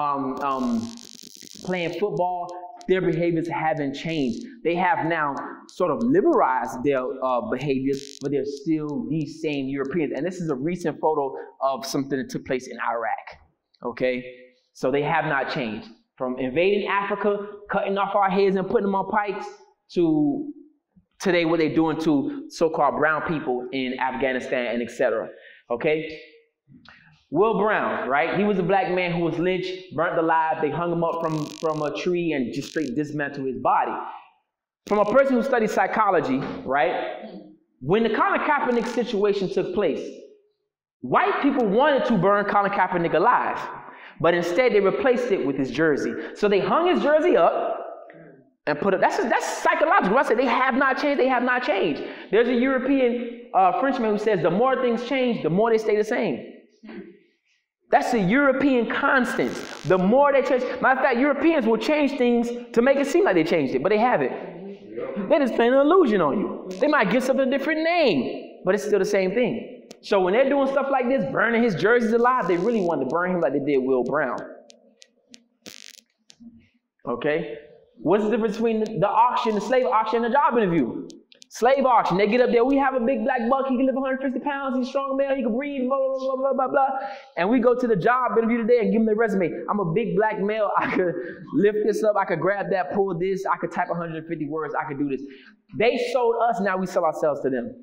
playing football, their behaviors haven't changed. They have now sort of liberalized their behaviors, but they're still these same Europeans. And this is a recent photo of something that took place in Iraq, okay? So they have not changed. From invading Africa, cutting off our heads and putting them on pikes, to today what they're doing to so-called brown people in Afghanistan and etc. Okay? Will Brown, right? He was a black man who was lynched, burnt alive. They hung him up from a tree and just straight dismantled his body. From a person who studies psychology, right? When the Colin Kaepernick situation took place, white people wanted to burn Colin Kaepernick alive, but instead they replaced it with his jersey. So they hung his jersey up and put it. That's psychological. I said they have not changed. They have not changed. There's a European Frenchman who says the more things change, the more they stay the same. That's a European constant. The more they change. Matter of fact, Europeans will change things to make it seem like they changed it, but they haven't. They're just playing an illusion on you. They might give something a different name, but it's still the same thing. So when they're doing stuff like this, burning his jerseys alive, they really wanted to burn him like they did Will Brown. Okay? What's the difference between the auction, the slave auction, and the job interview? Slave auction, they get up there, we have a big black buck, he can lift 150 pounds, he's strong male, he can breathe, blah, blah, blah, blah, blah, blah. And we go to the job interview today and give them their resume. I'm a big black male, I could lift this up, I could grab that, pull this, I could type 150 words, I could do this. They sold us, now we sell ourselves to them.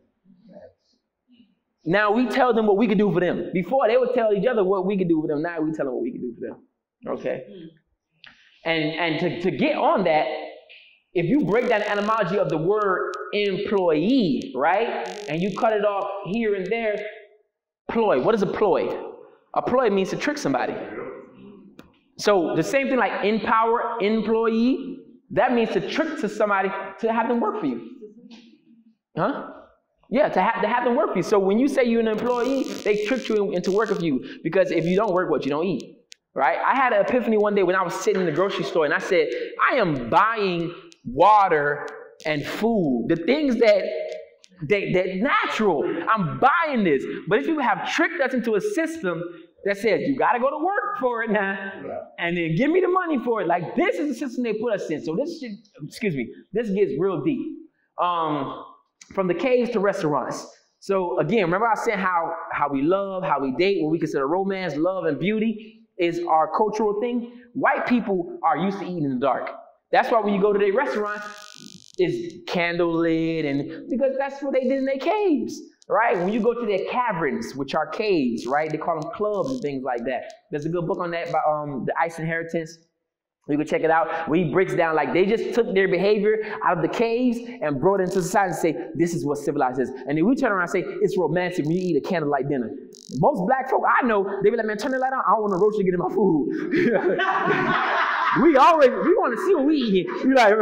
Now we tell them what we can do for them. Before, they would tell each other what we could do for them, now we tell them what we can do for them. Okay? And to get on that, if you break down the etymology of the word employee, right, and you cut it off here and there, ploy. What is a ploy? A ploy means to trick somebody. So the same thing like empower employee, that means to trick to somebody to have them work for you. Huh? Yeah, to have them work for you. So when you say you're an employee, they tricked you into working for you. Because if you don't work, what? You don't eat. Right? I had an epiphany one day when I was sitting in the grocery store and I said, I am buying water and food. The things that natural. I'm buying this. But if you have tricked us into a system that says you got to go to work for it now and then give me the money for it. Like this is the system they put us in. So this gets real deep. From the caves to restaurants. So again, remember I said how we love, how we date, what we consider romance, love, and beauty is our cultural thing. White people are used to eating in the dark. That's why when you go to their restaurants, it's candlelit, and because that's what they did in their caves, right? When you go to their caverns, which are caves, right? They call them clubs and things like that. There's a good book on that by the Ice Inheritance. You can check it out, where he breaks down like they just took their behavior out of the caves and brought it into society and say, this is what civilized is. And then we turn around and say, it's romantic when you eat a candlelight dinner. Most black folk I know, they be like, man, turn the light on. I don't want a roach to get in my food. we want to see what we eat. We like,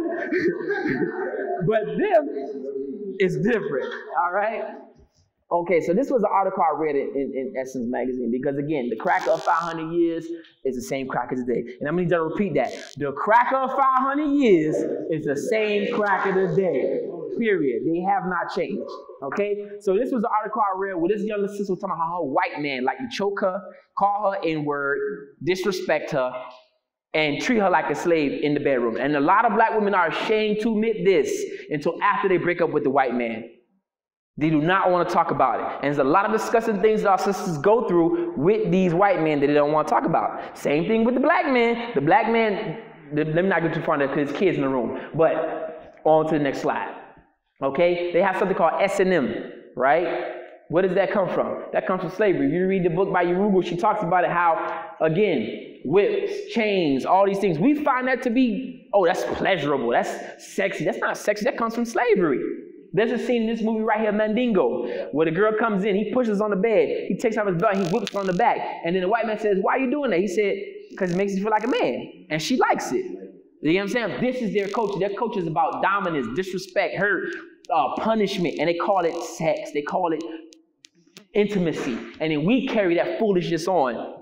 but them, it's different, all right? Okay, so this was an article I read in Essence magazine because, again, the cracker of 500 years is the same cracker today. And I'm going to repeat that. The cracker of 500 years is the same cracker today, period. They have not changed, okay? So this was an article I read where this young sister was talking about how her white man like to choke her, call her N-word, disrespect her, and treat her like a slave in the bedroom. And a lot of black women are ashamed to admit this until after they break up with the white man. They do not want to talk about it. And there's a lot of disgusting things that our sisters go through with these white men that they don't want to talk about. Same thing with the black man. The black man, let me not go too far because there's kids in the room. But on to the next slide. Okay? They have something called S&M, right? Where does that come from? That comes from slavery. If you read the book by Yoruba, she talks about it how, again, whips, chains, all these things. We find that to be, oh, that's pleasurable. That's sexy. That's not sexy. That comes from slavery. There's a scene in this movie right here, Mandingo, where the girl comes in, he pushes on the bed, he takes off his belt, he whips her on the back, and then the white man says, why are you doing that? He said, because it makes you feel like a man, and she likes it. You know what I'm saying? This is their culture. Their culture is about dominance, disrespect, hurt, punishment, and they call it sex. They call it intimacy, and then we carry that foolishness on.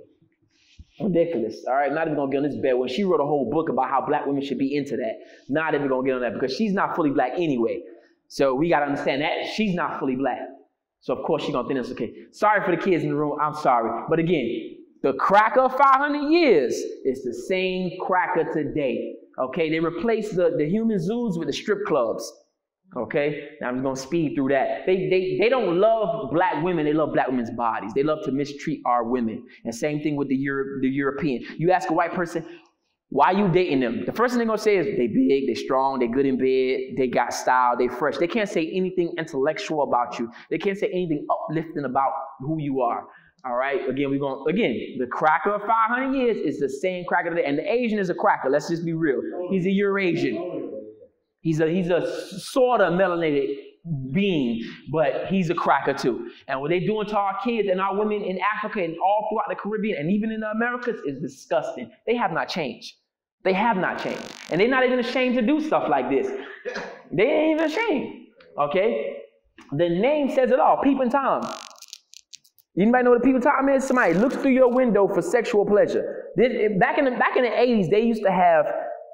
Ridiculous. All right, not even gonna get on this bed when she wrote a whole book about how black women should be into that. Not even gonna get on that because she's not fully black anyway. So we got to understand that she's not fully black. So, of course, she's going to think that's okay. Sorry for the kids in the room. I'm sorry. But again, the cracker of 500 years is the same cracker today. Okay? They replaced the human zoos with the strip clubs. Okay? Now, I'm going to speed through that. They don't love black women. They love black women's bodies. They love to mistreat our women. And same thing with the European. You ask a white person, why you dating them? The first thing they're going to say is they big, they strong, they good in bed, they got style, they fresh. They can't say anything intellectual about you. They can't say anything uplifting about who you are. All right? Again, the cracker of 500 years is the same cracker today. And the Asian is a cracker. Let's just be real. He's a Eurasian. He's a sort of melanated being, but he's a cracker too. And what they're doing to our kids and our women in Africa and all throughout the Caribbean and even in the Americas is disgusting. They have not changed. They have not changed. And they're not even ashamed to do stuff like this. They ain't even ashamed. Okay? The name says it all. Peeping Tom. Anybody know what a peeping Tom is? Somebody looks through your window for sexual pleasure. Back in the 80s, they used to have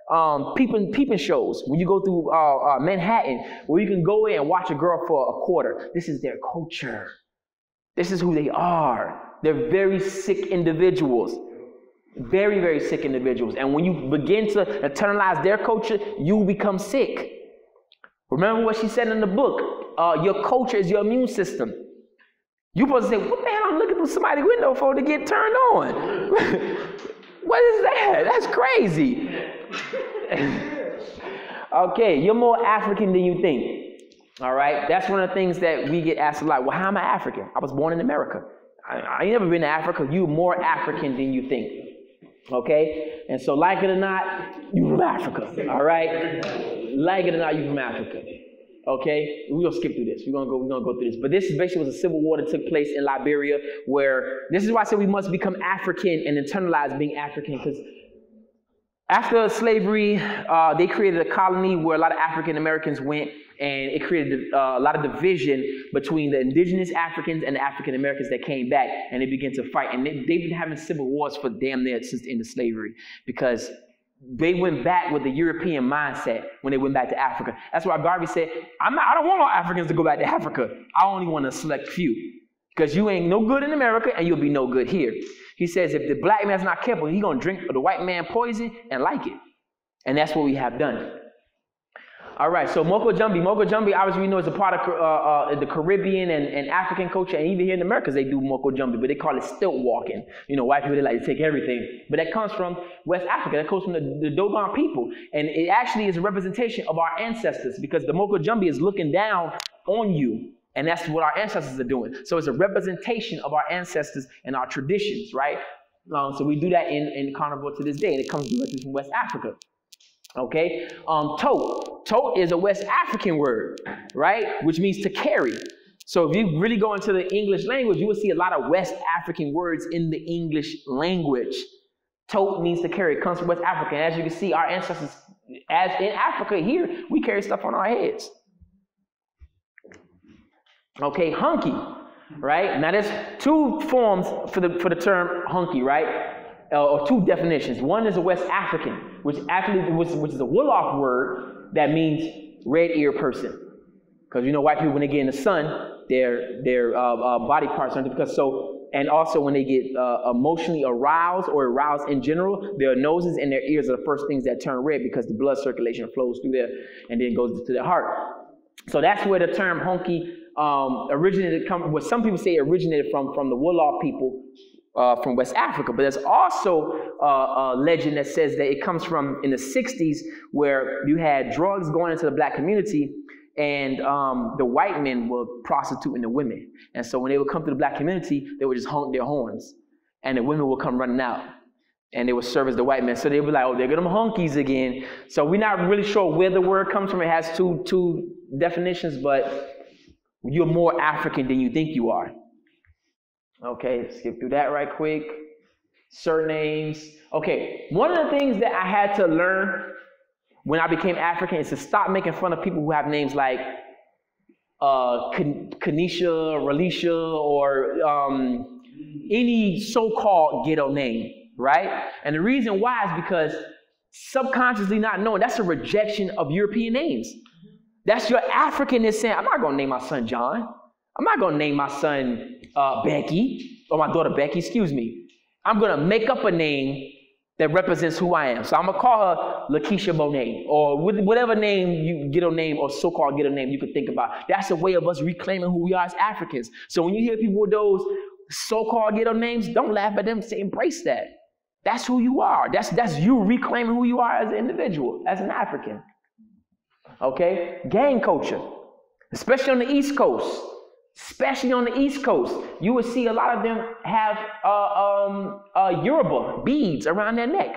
peeping shows when you go through Manhattan, where you can go in and watch a girl for a quarter. This is their culture. This is who they are. They're very sick individuals. Very, very sick individuals. And when you begin to internalize their culture, you become sick. Remember what she said in the book. Your culture is your immune system. You're supposed to say, what the hell I'm looking through somebody's window for to get turned on? What is that? That's crazy. Okay, you're more African than you think. All right? That's one of the things that we get asked a lot. Well, how am I African? I was born in America. I ain't never been to Africa. You're more African than you think. Okay? And so, like it or not, you're from Africa. All right? Like it or not, you're from Africa. Okay, we're gonna skip through this. We're gonna go through this. But this basically was a civil war that took place in Liberia, where this is why I said we must become African and internalize being African, because after slavery, they created a colony where a lot of African Americans went, and it created a lot of division between the indigenous Africans and the African Americans that came back, and they began to fight. And they've been having civil wars for damn near since the end of slavery, because they went back with the European mindset when they went back to Africa. That's why Garvey said, I don't want all Africans to go back to Africa. I only want a select few, because you ain't no good in America and you'll be no good here. He says if the black man's not careful, he's going to drink the white man poison and like it. And that's what we have done. All right, so Moko Jumbi, obviously we know it's a part of the Caribbean and African culture, and even here in America they do Moko Jumbi, but they call it stilt walking. You know, white people, they like to take everything. But that comes from West Africa. That comes from the Dogon people. And it actually is a representation of our ancestors, because the Moko Jumbi is looking down on you. And that's what our ancestors are doing. So it's a representation of our ancestors and our traditions, right? So we do that in Carnival to this day, and it comes directly from West Africa. Okay, tote is a West African word, right? Which means to carry. So if you really go into the English language, you will see a lot of West African words in the English language. Tote means to carry. It comes from West Africa. And as you can see, our ancestors, as in Africa here, we carry stuff on our heads. Okay, hunky, right? Now there's two forms for the term hunky, right? Or two definitions. One is a West African, which is a Wolof word that means red-eared person. Because you know, white people, when they get in the sun, their body parts aren't, because so, and also when they get emotionally aroused or aroused in general, their noses and their ears are the first things that turn red, because the blood circulation flows through there and then goes to the heart. So that's where the term hunky originated. What some people say originated from the Wolof people. From West Africa, but there's also a legend that says that it comes from in the 60s, where you had drugs going into the black community, and the white men were prostituting the women. And so when they would come to the black community, they would just honk their horns, and the women would come running out, and they would serve as the white men. So they would be like, oh, they're them honkies again. So we're not really sure where the word comes from. It has two definitions, but you're more African than you think you are. Okay, skip through that right quick. Surnames. Okay, one of the things that I had to learn when I became African is to stop making fun of people who have names like Kanisha, Ralisha, or any so-called ghetto name, right? And the reason why is because subconsciously not knowing, that's a rejection of European names. That's your Africanness saying, I'm not going to name my son John. I'm not going to name my son Becky, or my daughter Becky, excuse me. I'm going to make up a name that represents who I am. So I'm going to call her Lakeisha Monet, or whatever name, ghetto name, or so-called ghetto name you could think about. That's a way of us reclaiming who we are as Africans. So when you hear people with those so-called ghetto names, don't laugh at them. Say, embrace that. That's who you are. That's you reclaiming who you are as an individual, as an African. Okay? Gang culture, especially on the East Coast. Especially on the East Coast, you will see a lot of them have Yoruba beads around their neck.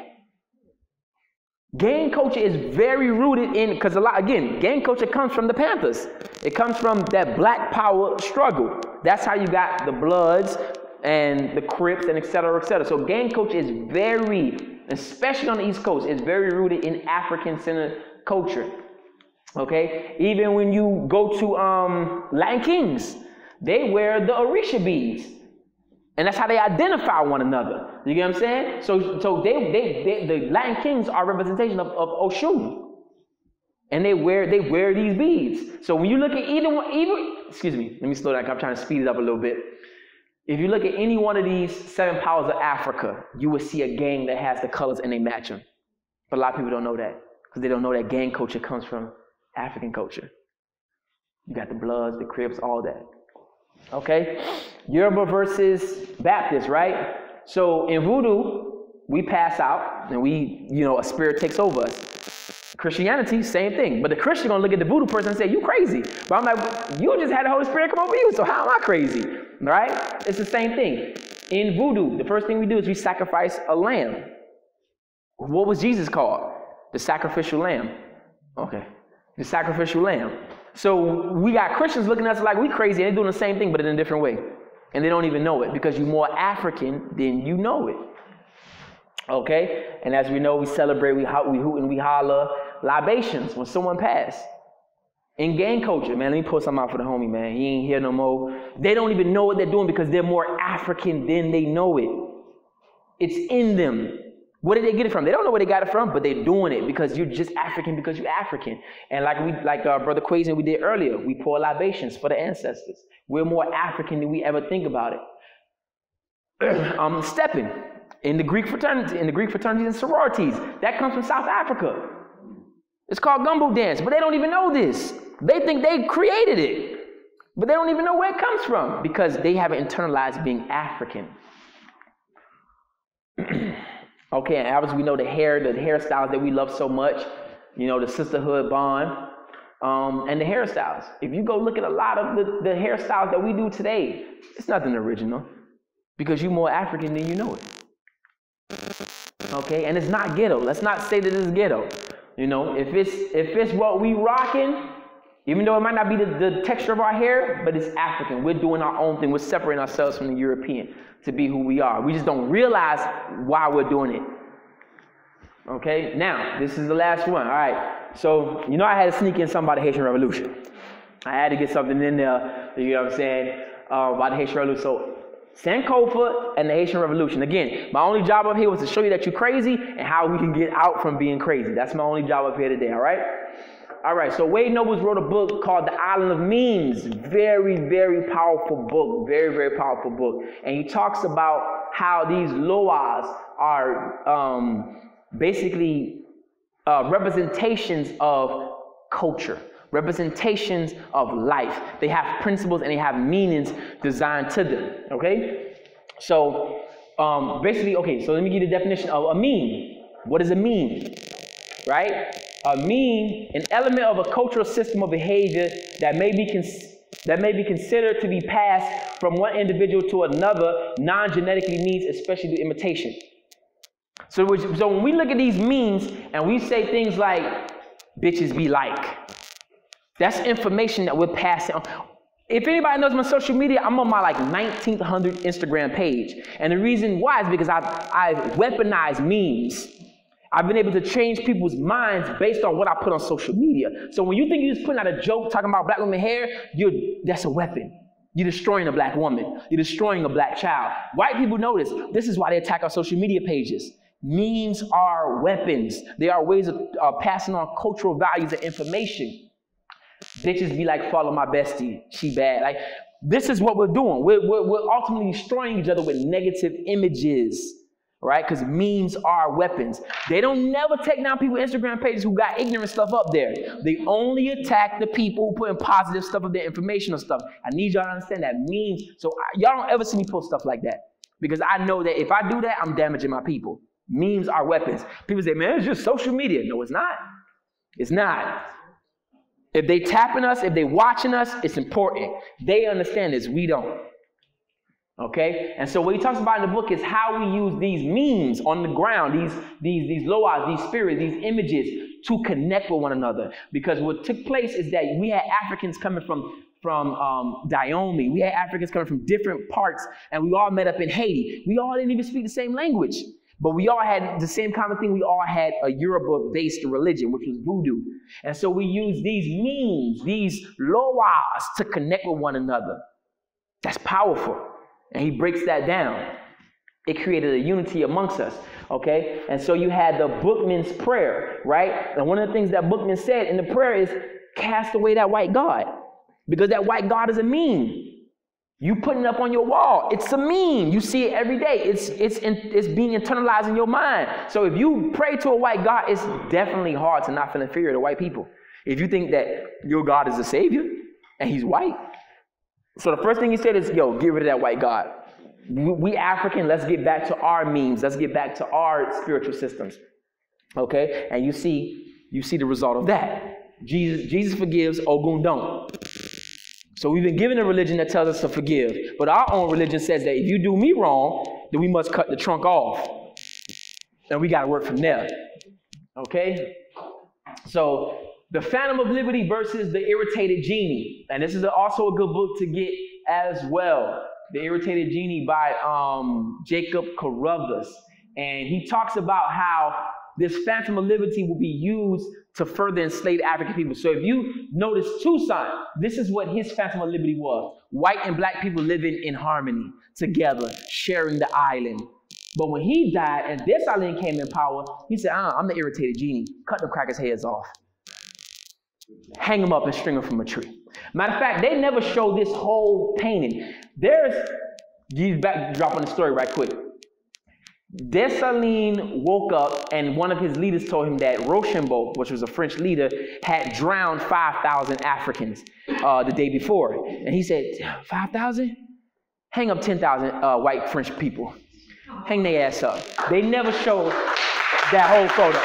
Gang culture is very rooted in, because gang culture comes from the Panthers. It comes from that black power struggle. That's how you got the Bloods and the Crips and et cetera, et cetera. So gang culture is very, especially on the East Coast, is very rooted in African-centered culture. Okay? Even when you go to Latin Kings, they wear the Orisha beads. And that's how they identify one another. You get what I'm saying? So the Latin Kings are a representation of Oshun. And they wear these beads. So when you look at excuse me, let me slow down, I'm trying to speed it up a little bit. If you look at any one of these 7 powers of Africa, you will see a gang that has the colors and they match them. But a lot of people don't know that, because they don't know that gang culture comes from African culture. You got the Bloods, the Crips, all that. Okay? Yoruba versus Baptist, right? So in voodoo, we pass out and a spirit takes over us. Christianity, same thing. But the Christian gonna look at the voodoo person and say, you crazy. But I'm like, you just had the Holy Spirit come over you, so how am I crazy? Right? It's the same thing. In voodoo, the first thing we do is we sacrifice a lamb. What was Jesus called? The sacrificial lamb. Okay. The sacrificial lamb. So we got Christians looking at us like we crazy, and they're doing the same thing, but in a different way. And they don't even know it because you're more African than you know it. Okay? And as we know, we celebrate, we hoot and we holler libations when someone passed. In gang culture, man, let me pull something out for the homie, man. He ain't here no more. They don't even know what they're doing because they're more African than they know it. It's in them. Where did they get it from? They don't know where they got it from, but they're doing it because you're just African because you're African. And like Brother Quazen we did earlier, we pour libations for the ancestors. We're more African than we ever think about it. Stepping in the Greek fraternities and sororities, that comes from South Africa. It's called gumbo dance, but they don't even know this. They think they created it, but they don't even know where it comes from because they haven't internalized being African. Okay, and obviously we know the hairstyles that we love so much, you know, the sisterhood bond, and the hairstyles. If you go look at a lot of the hairstyles that we do today, it's nothing original because you're more African than you know it. Okay, and it's not ghetto. Let's not say that it's ghetto. You know, if it's what we rocking, even though it might not be the texture of our hair, but it's African. We're doing our own thing. We're separating ourselves from the European to be who we are. We just don't realize why we're doing it. Okay, now, this is the last one. All right, so, you know I had to sneak in something about the Haitian Revolution. I had to get something in there, you know what I'm saying, about the Haitian Revolution. So, Sankofa and the Haitian Revolution. Again, my only job up here was to show you that you're crazy and how we can get out from being crazy. That's my only job up here today, all right? All right, so Wade Nobles wrote a book called The Island of Memes. Very, very powerful book. Very, very powerful book. And he talks about how these loas are basically representations of culture. Representations of life. They have principles and they have meanings designed to them, okay? So, basically, okay, so let me give you the definition of a meme. What is a meme, right? A meme, an element of a cultural system of behavior that may be considered to be passed from one individual to another, non-genetically means, especially through imitation. So when we look at these memes and we say things like, bitches be like, that's information that we're passing on. If anybody knows my social media, I'm on my like 1900 Instagram page. And the reason why is because I've weaponized memes. I've been able to change people's minds based on what I put on social media. So when you think you're just putting out a joke talking about black women hair, that's a weapon. You're destroying a black woman. You're destroying a black child. White people know this. This is why they attack our social media pages. Memes are weapons. They are ways of passing on cultural values and information. Bitches be like, follow my bestie, she bad. Like, this is what we're doing. We're ultimately destroying each other with negative images, right? Because memes are weapons. They don't never take down people's Instagram pages who got ignorant stuff up there. They only attack the people who putting positive stuff of their informational stuff. I need y'all to understand that memes. So y'all don't ever see me post stuff like that because I know that if I do that, I'm damaging my people. Memes are weapons. People say, man, it's just social media. No, it's not. It's not. If they tapping us, if they watching us, it's important. They understand this. We don't. Okay? And so what he talks about in the book is how we use these memes on the ground, these loas, these spirits, these images to connect with one another. Because what took place is that we had Africans coming from Dahomey. We had Africans coming from different parts, and we all met up in Haiti. We all didn't even speak the same language. But we all had the same common thing. We all had a Yoruba-based religion, which was voodoo. And so we use these memes, these loas, to connect with one another. That's powerful. And he breaks that down. It created a unity amongst us, okay? And so you had the Bookman's prayer, right? And one of the things that Bookman said in the prayer is, cast away that white God. Because that white God is a meme. You putting it up on your wall, it's a meme. You see it every day. It's being internalized in your mind. So if you pray to a white God, it's definitely hard to not feel inferior to white people. If you think that your God is a savior and he's white. So the first thing he said is, yo, get rid of that white God. We African, let's get back to our memes. Let's get back to our spiritual systems. Okay? And you see the result of that. Jesus forgives, Ogun don't. So we've been given a religion that tells us to forgive. But our own religion says that if you do me wrong, then we must cut the trunk off. And we got to work from there. Okay? So The Phantom of Liberty versus The Irritated Genie. And this is also a good book to get as well. The Irritated Genie by Jacob Carruthers. And he talks about how this Phantom of Liberty will be used to further enslave African people. So if you notice Toussaint, this is what his Phantom of Liberty was. White and black people living in harmony together, sharing the island. But when he died and Dessalines came in power, he said, I'm the Irritated Genie. Cut the crackers' heads off. Hang them up and string them from a tree. Matter of fact, they never show this whole painting. Drop on the story right quick. Dessalines woke up and one of his leaders told him that Rochambeau, which was a French leader, had drowned 5,000 Africans the day before. And he said, 5,000? Hang up 10,000 white French people. Hang their ass up. They never showed that whole photo.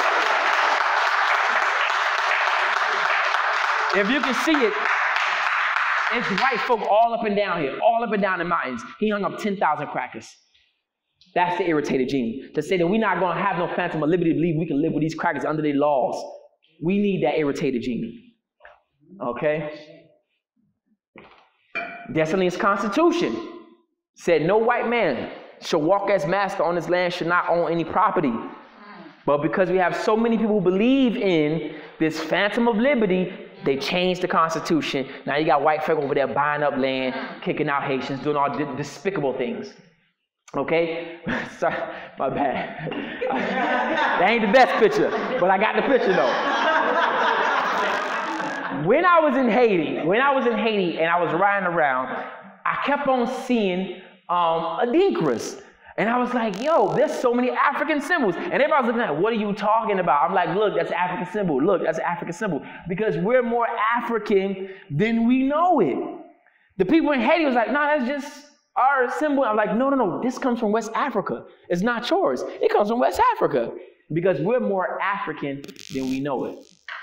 If you can see it, it's white folk all up and down here, all up and down the mountains. He hung up 10,000 crackers. That's the Irritated Genie. To say that we're not going to have no Phantom of Liberty to believe we can live with these crackers under their laws. We need that Irritated Genie. Okay? Dessalines' Constitution said no white man shall walk as master on this land, should not own any property. But because we have so many people who believe in this Phantom of Liberty, they changed the Constitution. Now you got white folk over there buying up land, kicking out Haitians, doing all despicable things. Okay? Sorry, my bad. That ain't the best picture, but I got the picture though. When I was in Haiti and I was riding around, I kept on seeing Adinkras. And I was like, yo, there's so many African symbols. And everybody was looking at, what are you talking about? I'm like, look, that's an African symbol. Look, that's an African symbol. Because we're more African than we know it. The people in Haiti was like, no, that's just our symbol. I'm like, no, this comes from West Africa. It's not yours. It comes from West Africa. Because we're more African than we know it.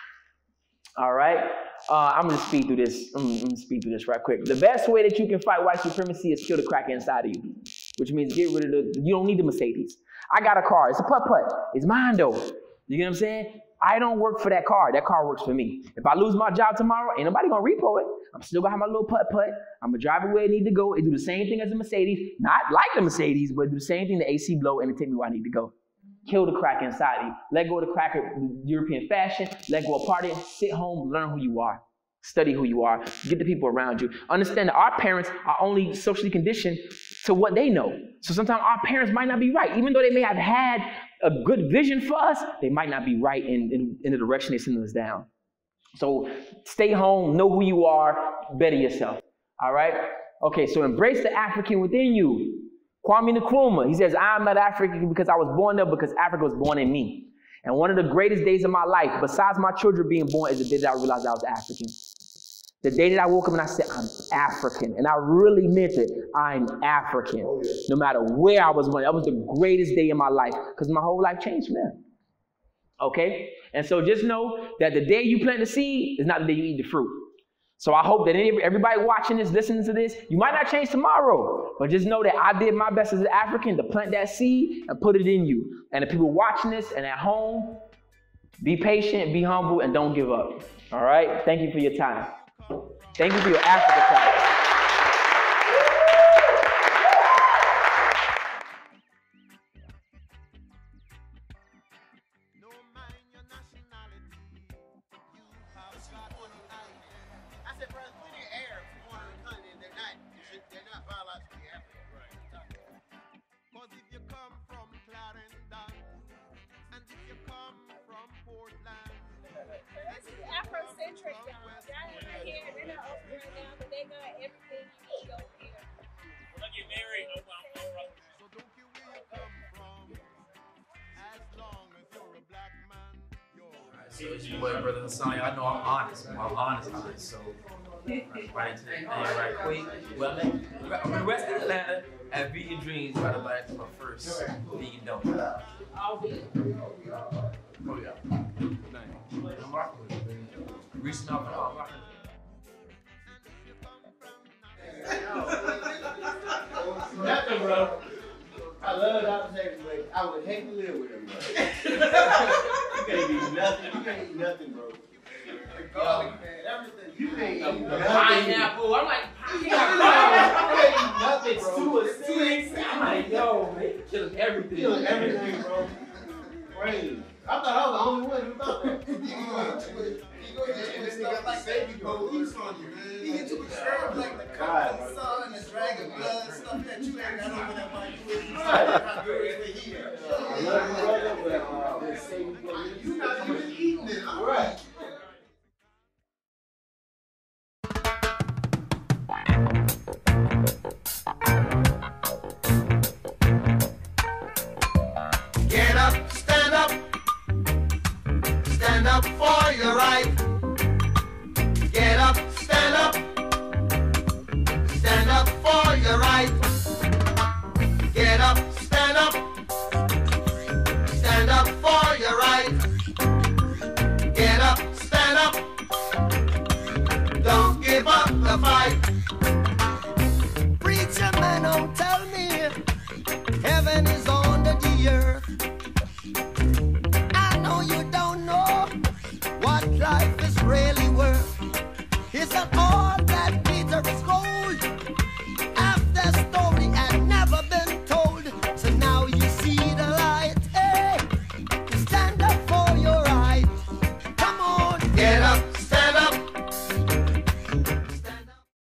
All right? I'm going to speed through this. I'm going to speed through this right quick. The best way that you can fight white supremacy is kill the cracker inside of you. Which means get rid of you don't need the Mercedes. I got a car. It's a putt-putt. It's mine, though. You get what I'm saying? I don't work for that car. That car works for me. If I lose my job tomorrow, ain't nobody going to repo it. I'm still going to have my little putt-putt. I'm going to drive it where I need to go. It do the same thing as the Mercedes. Not like the Mercedes, but do the same thing, the AC blow, and it take me where I need to go. Kill the cracker inside of you. Let go of the cracker, European fashion. Let go of partying. Sit home, learn who you are. Study who you are. Get the people around you. Understand that our parents are only socially conditioned to what they know. So sometimes our parents might not be right. Even though they may have had a good vision for us, they might not be right in the direction they're sending us down. So stay home, know who you are, better yourself. All right? Okay, so embrace the African within you. Kwame Nkrumah, he says, I'm not African because I was born there, because Africa was born in me. And one of the greatest days of my life, besides my children being born, is the day that I realized I was African. The day that I woke up and I said, I'm African. And I really meant it. I'm African. No matter where I was born. That was the greatest day in my life, because my whole life changed from there. Okay? And so just know that the day you plant the seed is not the day you eat the fruit. So I hope that everybody watching this, listening to this, you might not change tomorrow, but just know that I did my best as an African to plant that seed and put it in you. And the people watching this and at home, be patient, be humble, and don't give up. All right? Thank you for your time. Thank you for your Africa time. So it's your boy, Brother Hassan. I know I'm honest. I'm honest. So right into the thing right quick. Well, I'm the rest of Atlanta at Vegan Dreams. Right about my first vegan donut. Oh yeah. I'm rocking with it. Reaching out for all rocking. Nothing, bro. I love Dr. James, but I would hate to live with him, bro. You can't eat nothing. You can't eat nothing, bro. on you. He hit you with straight like the common sun and the dragon blood stuff that you ain't got over that mic with. How good is the heat? I love you, brother, but you're not even eating it. All right. Get up, stand up. Stand up for your right. Get up, stand up. Stand up for your right. Get up, stand up. Stand up for your right. Get up, stand up. Don't give up the fight. Preacher man, don't tell me heaven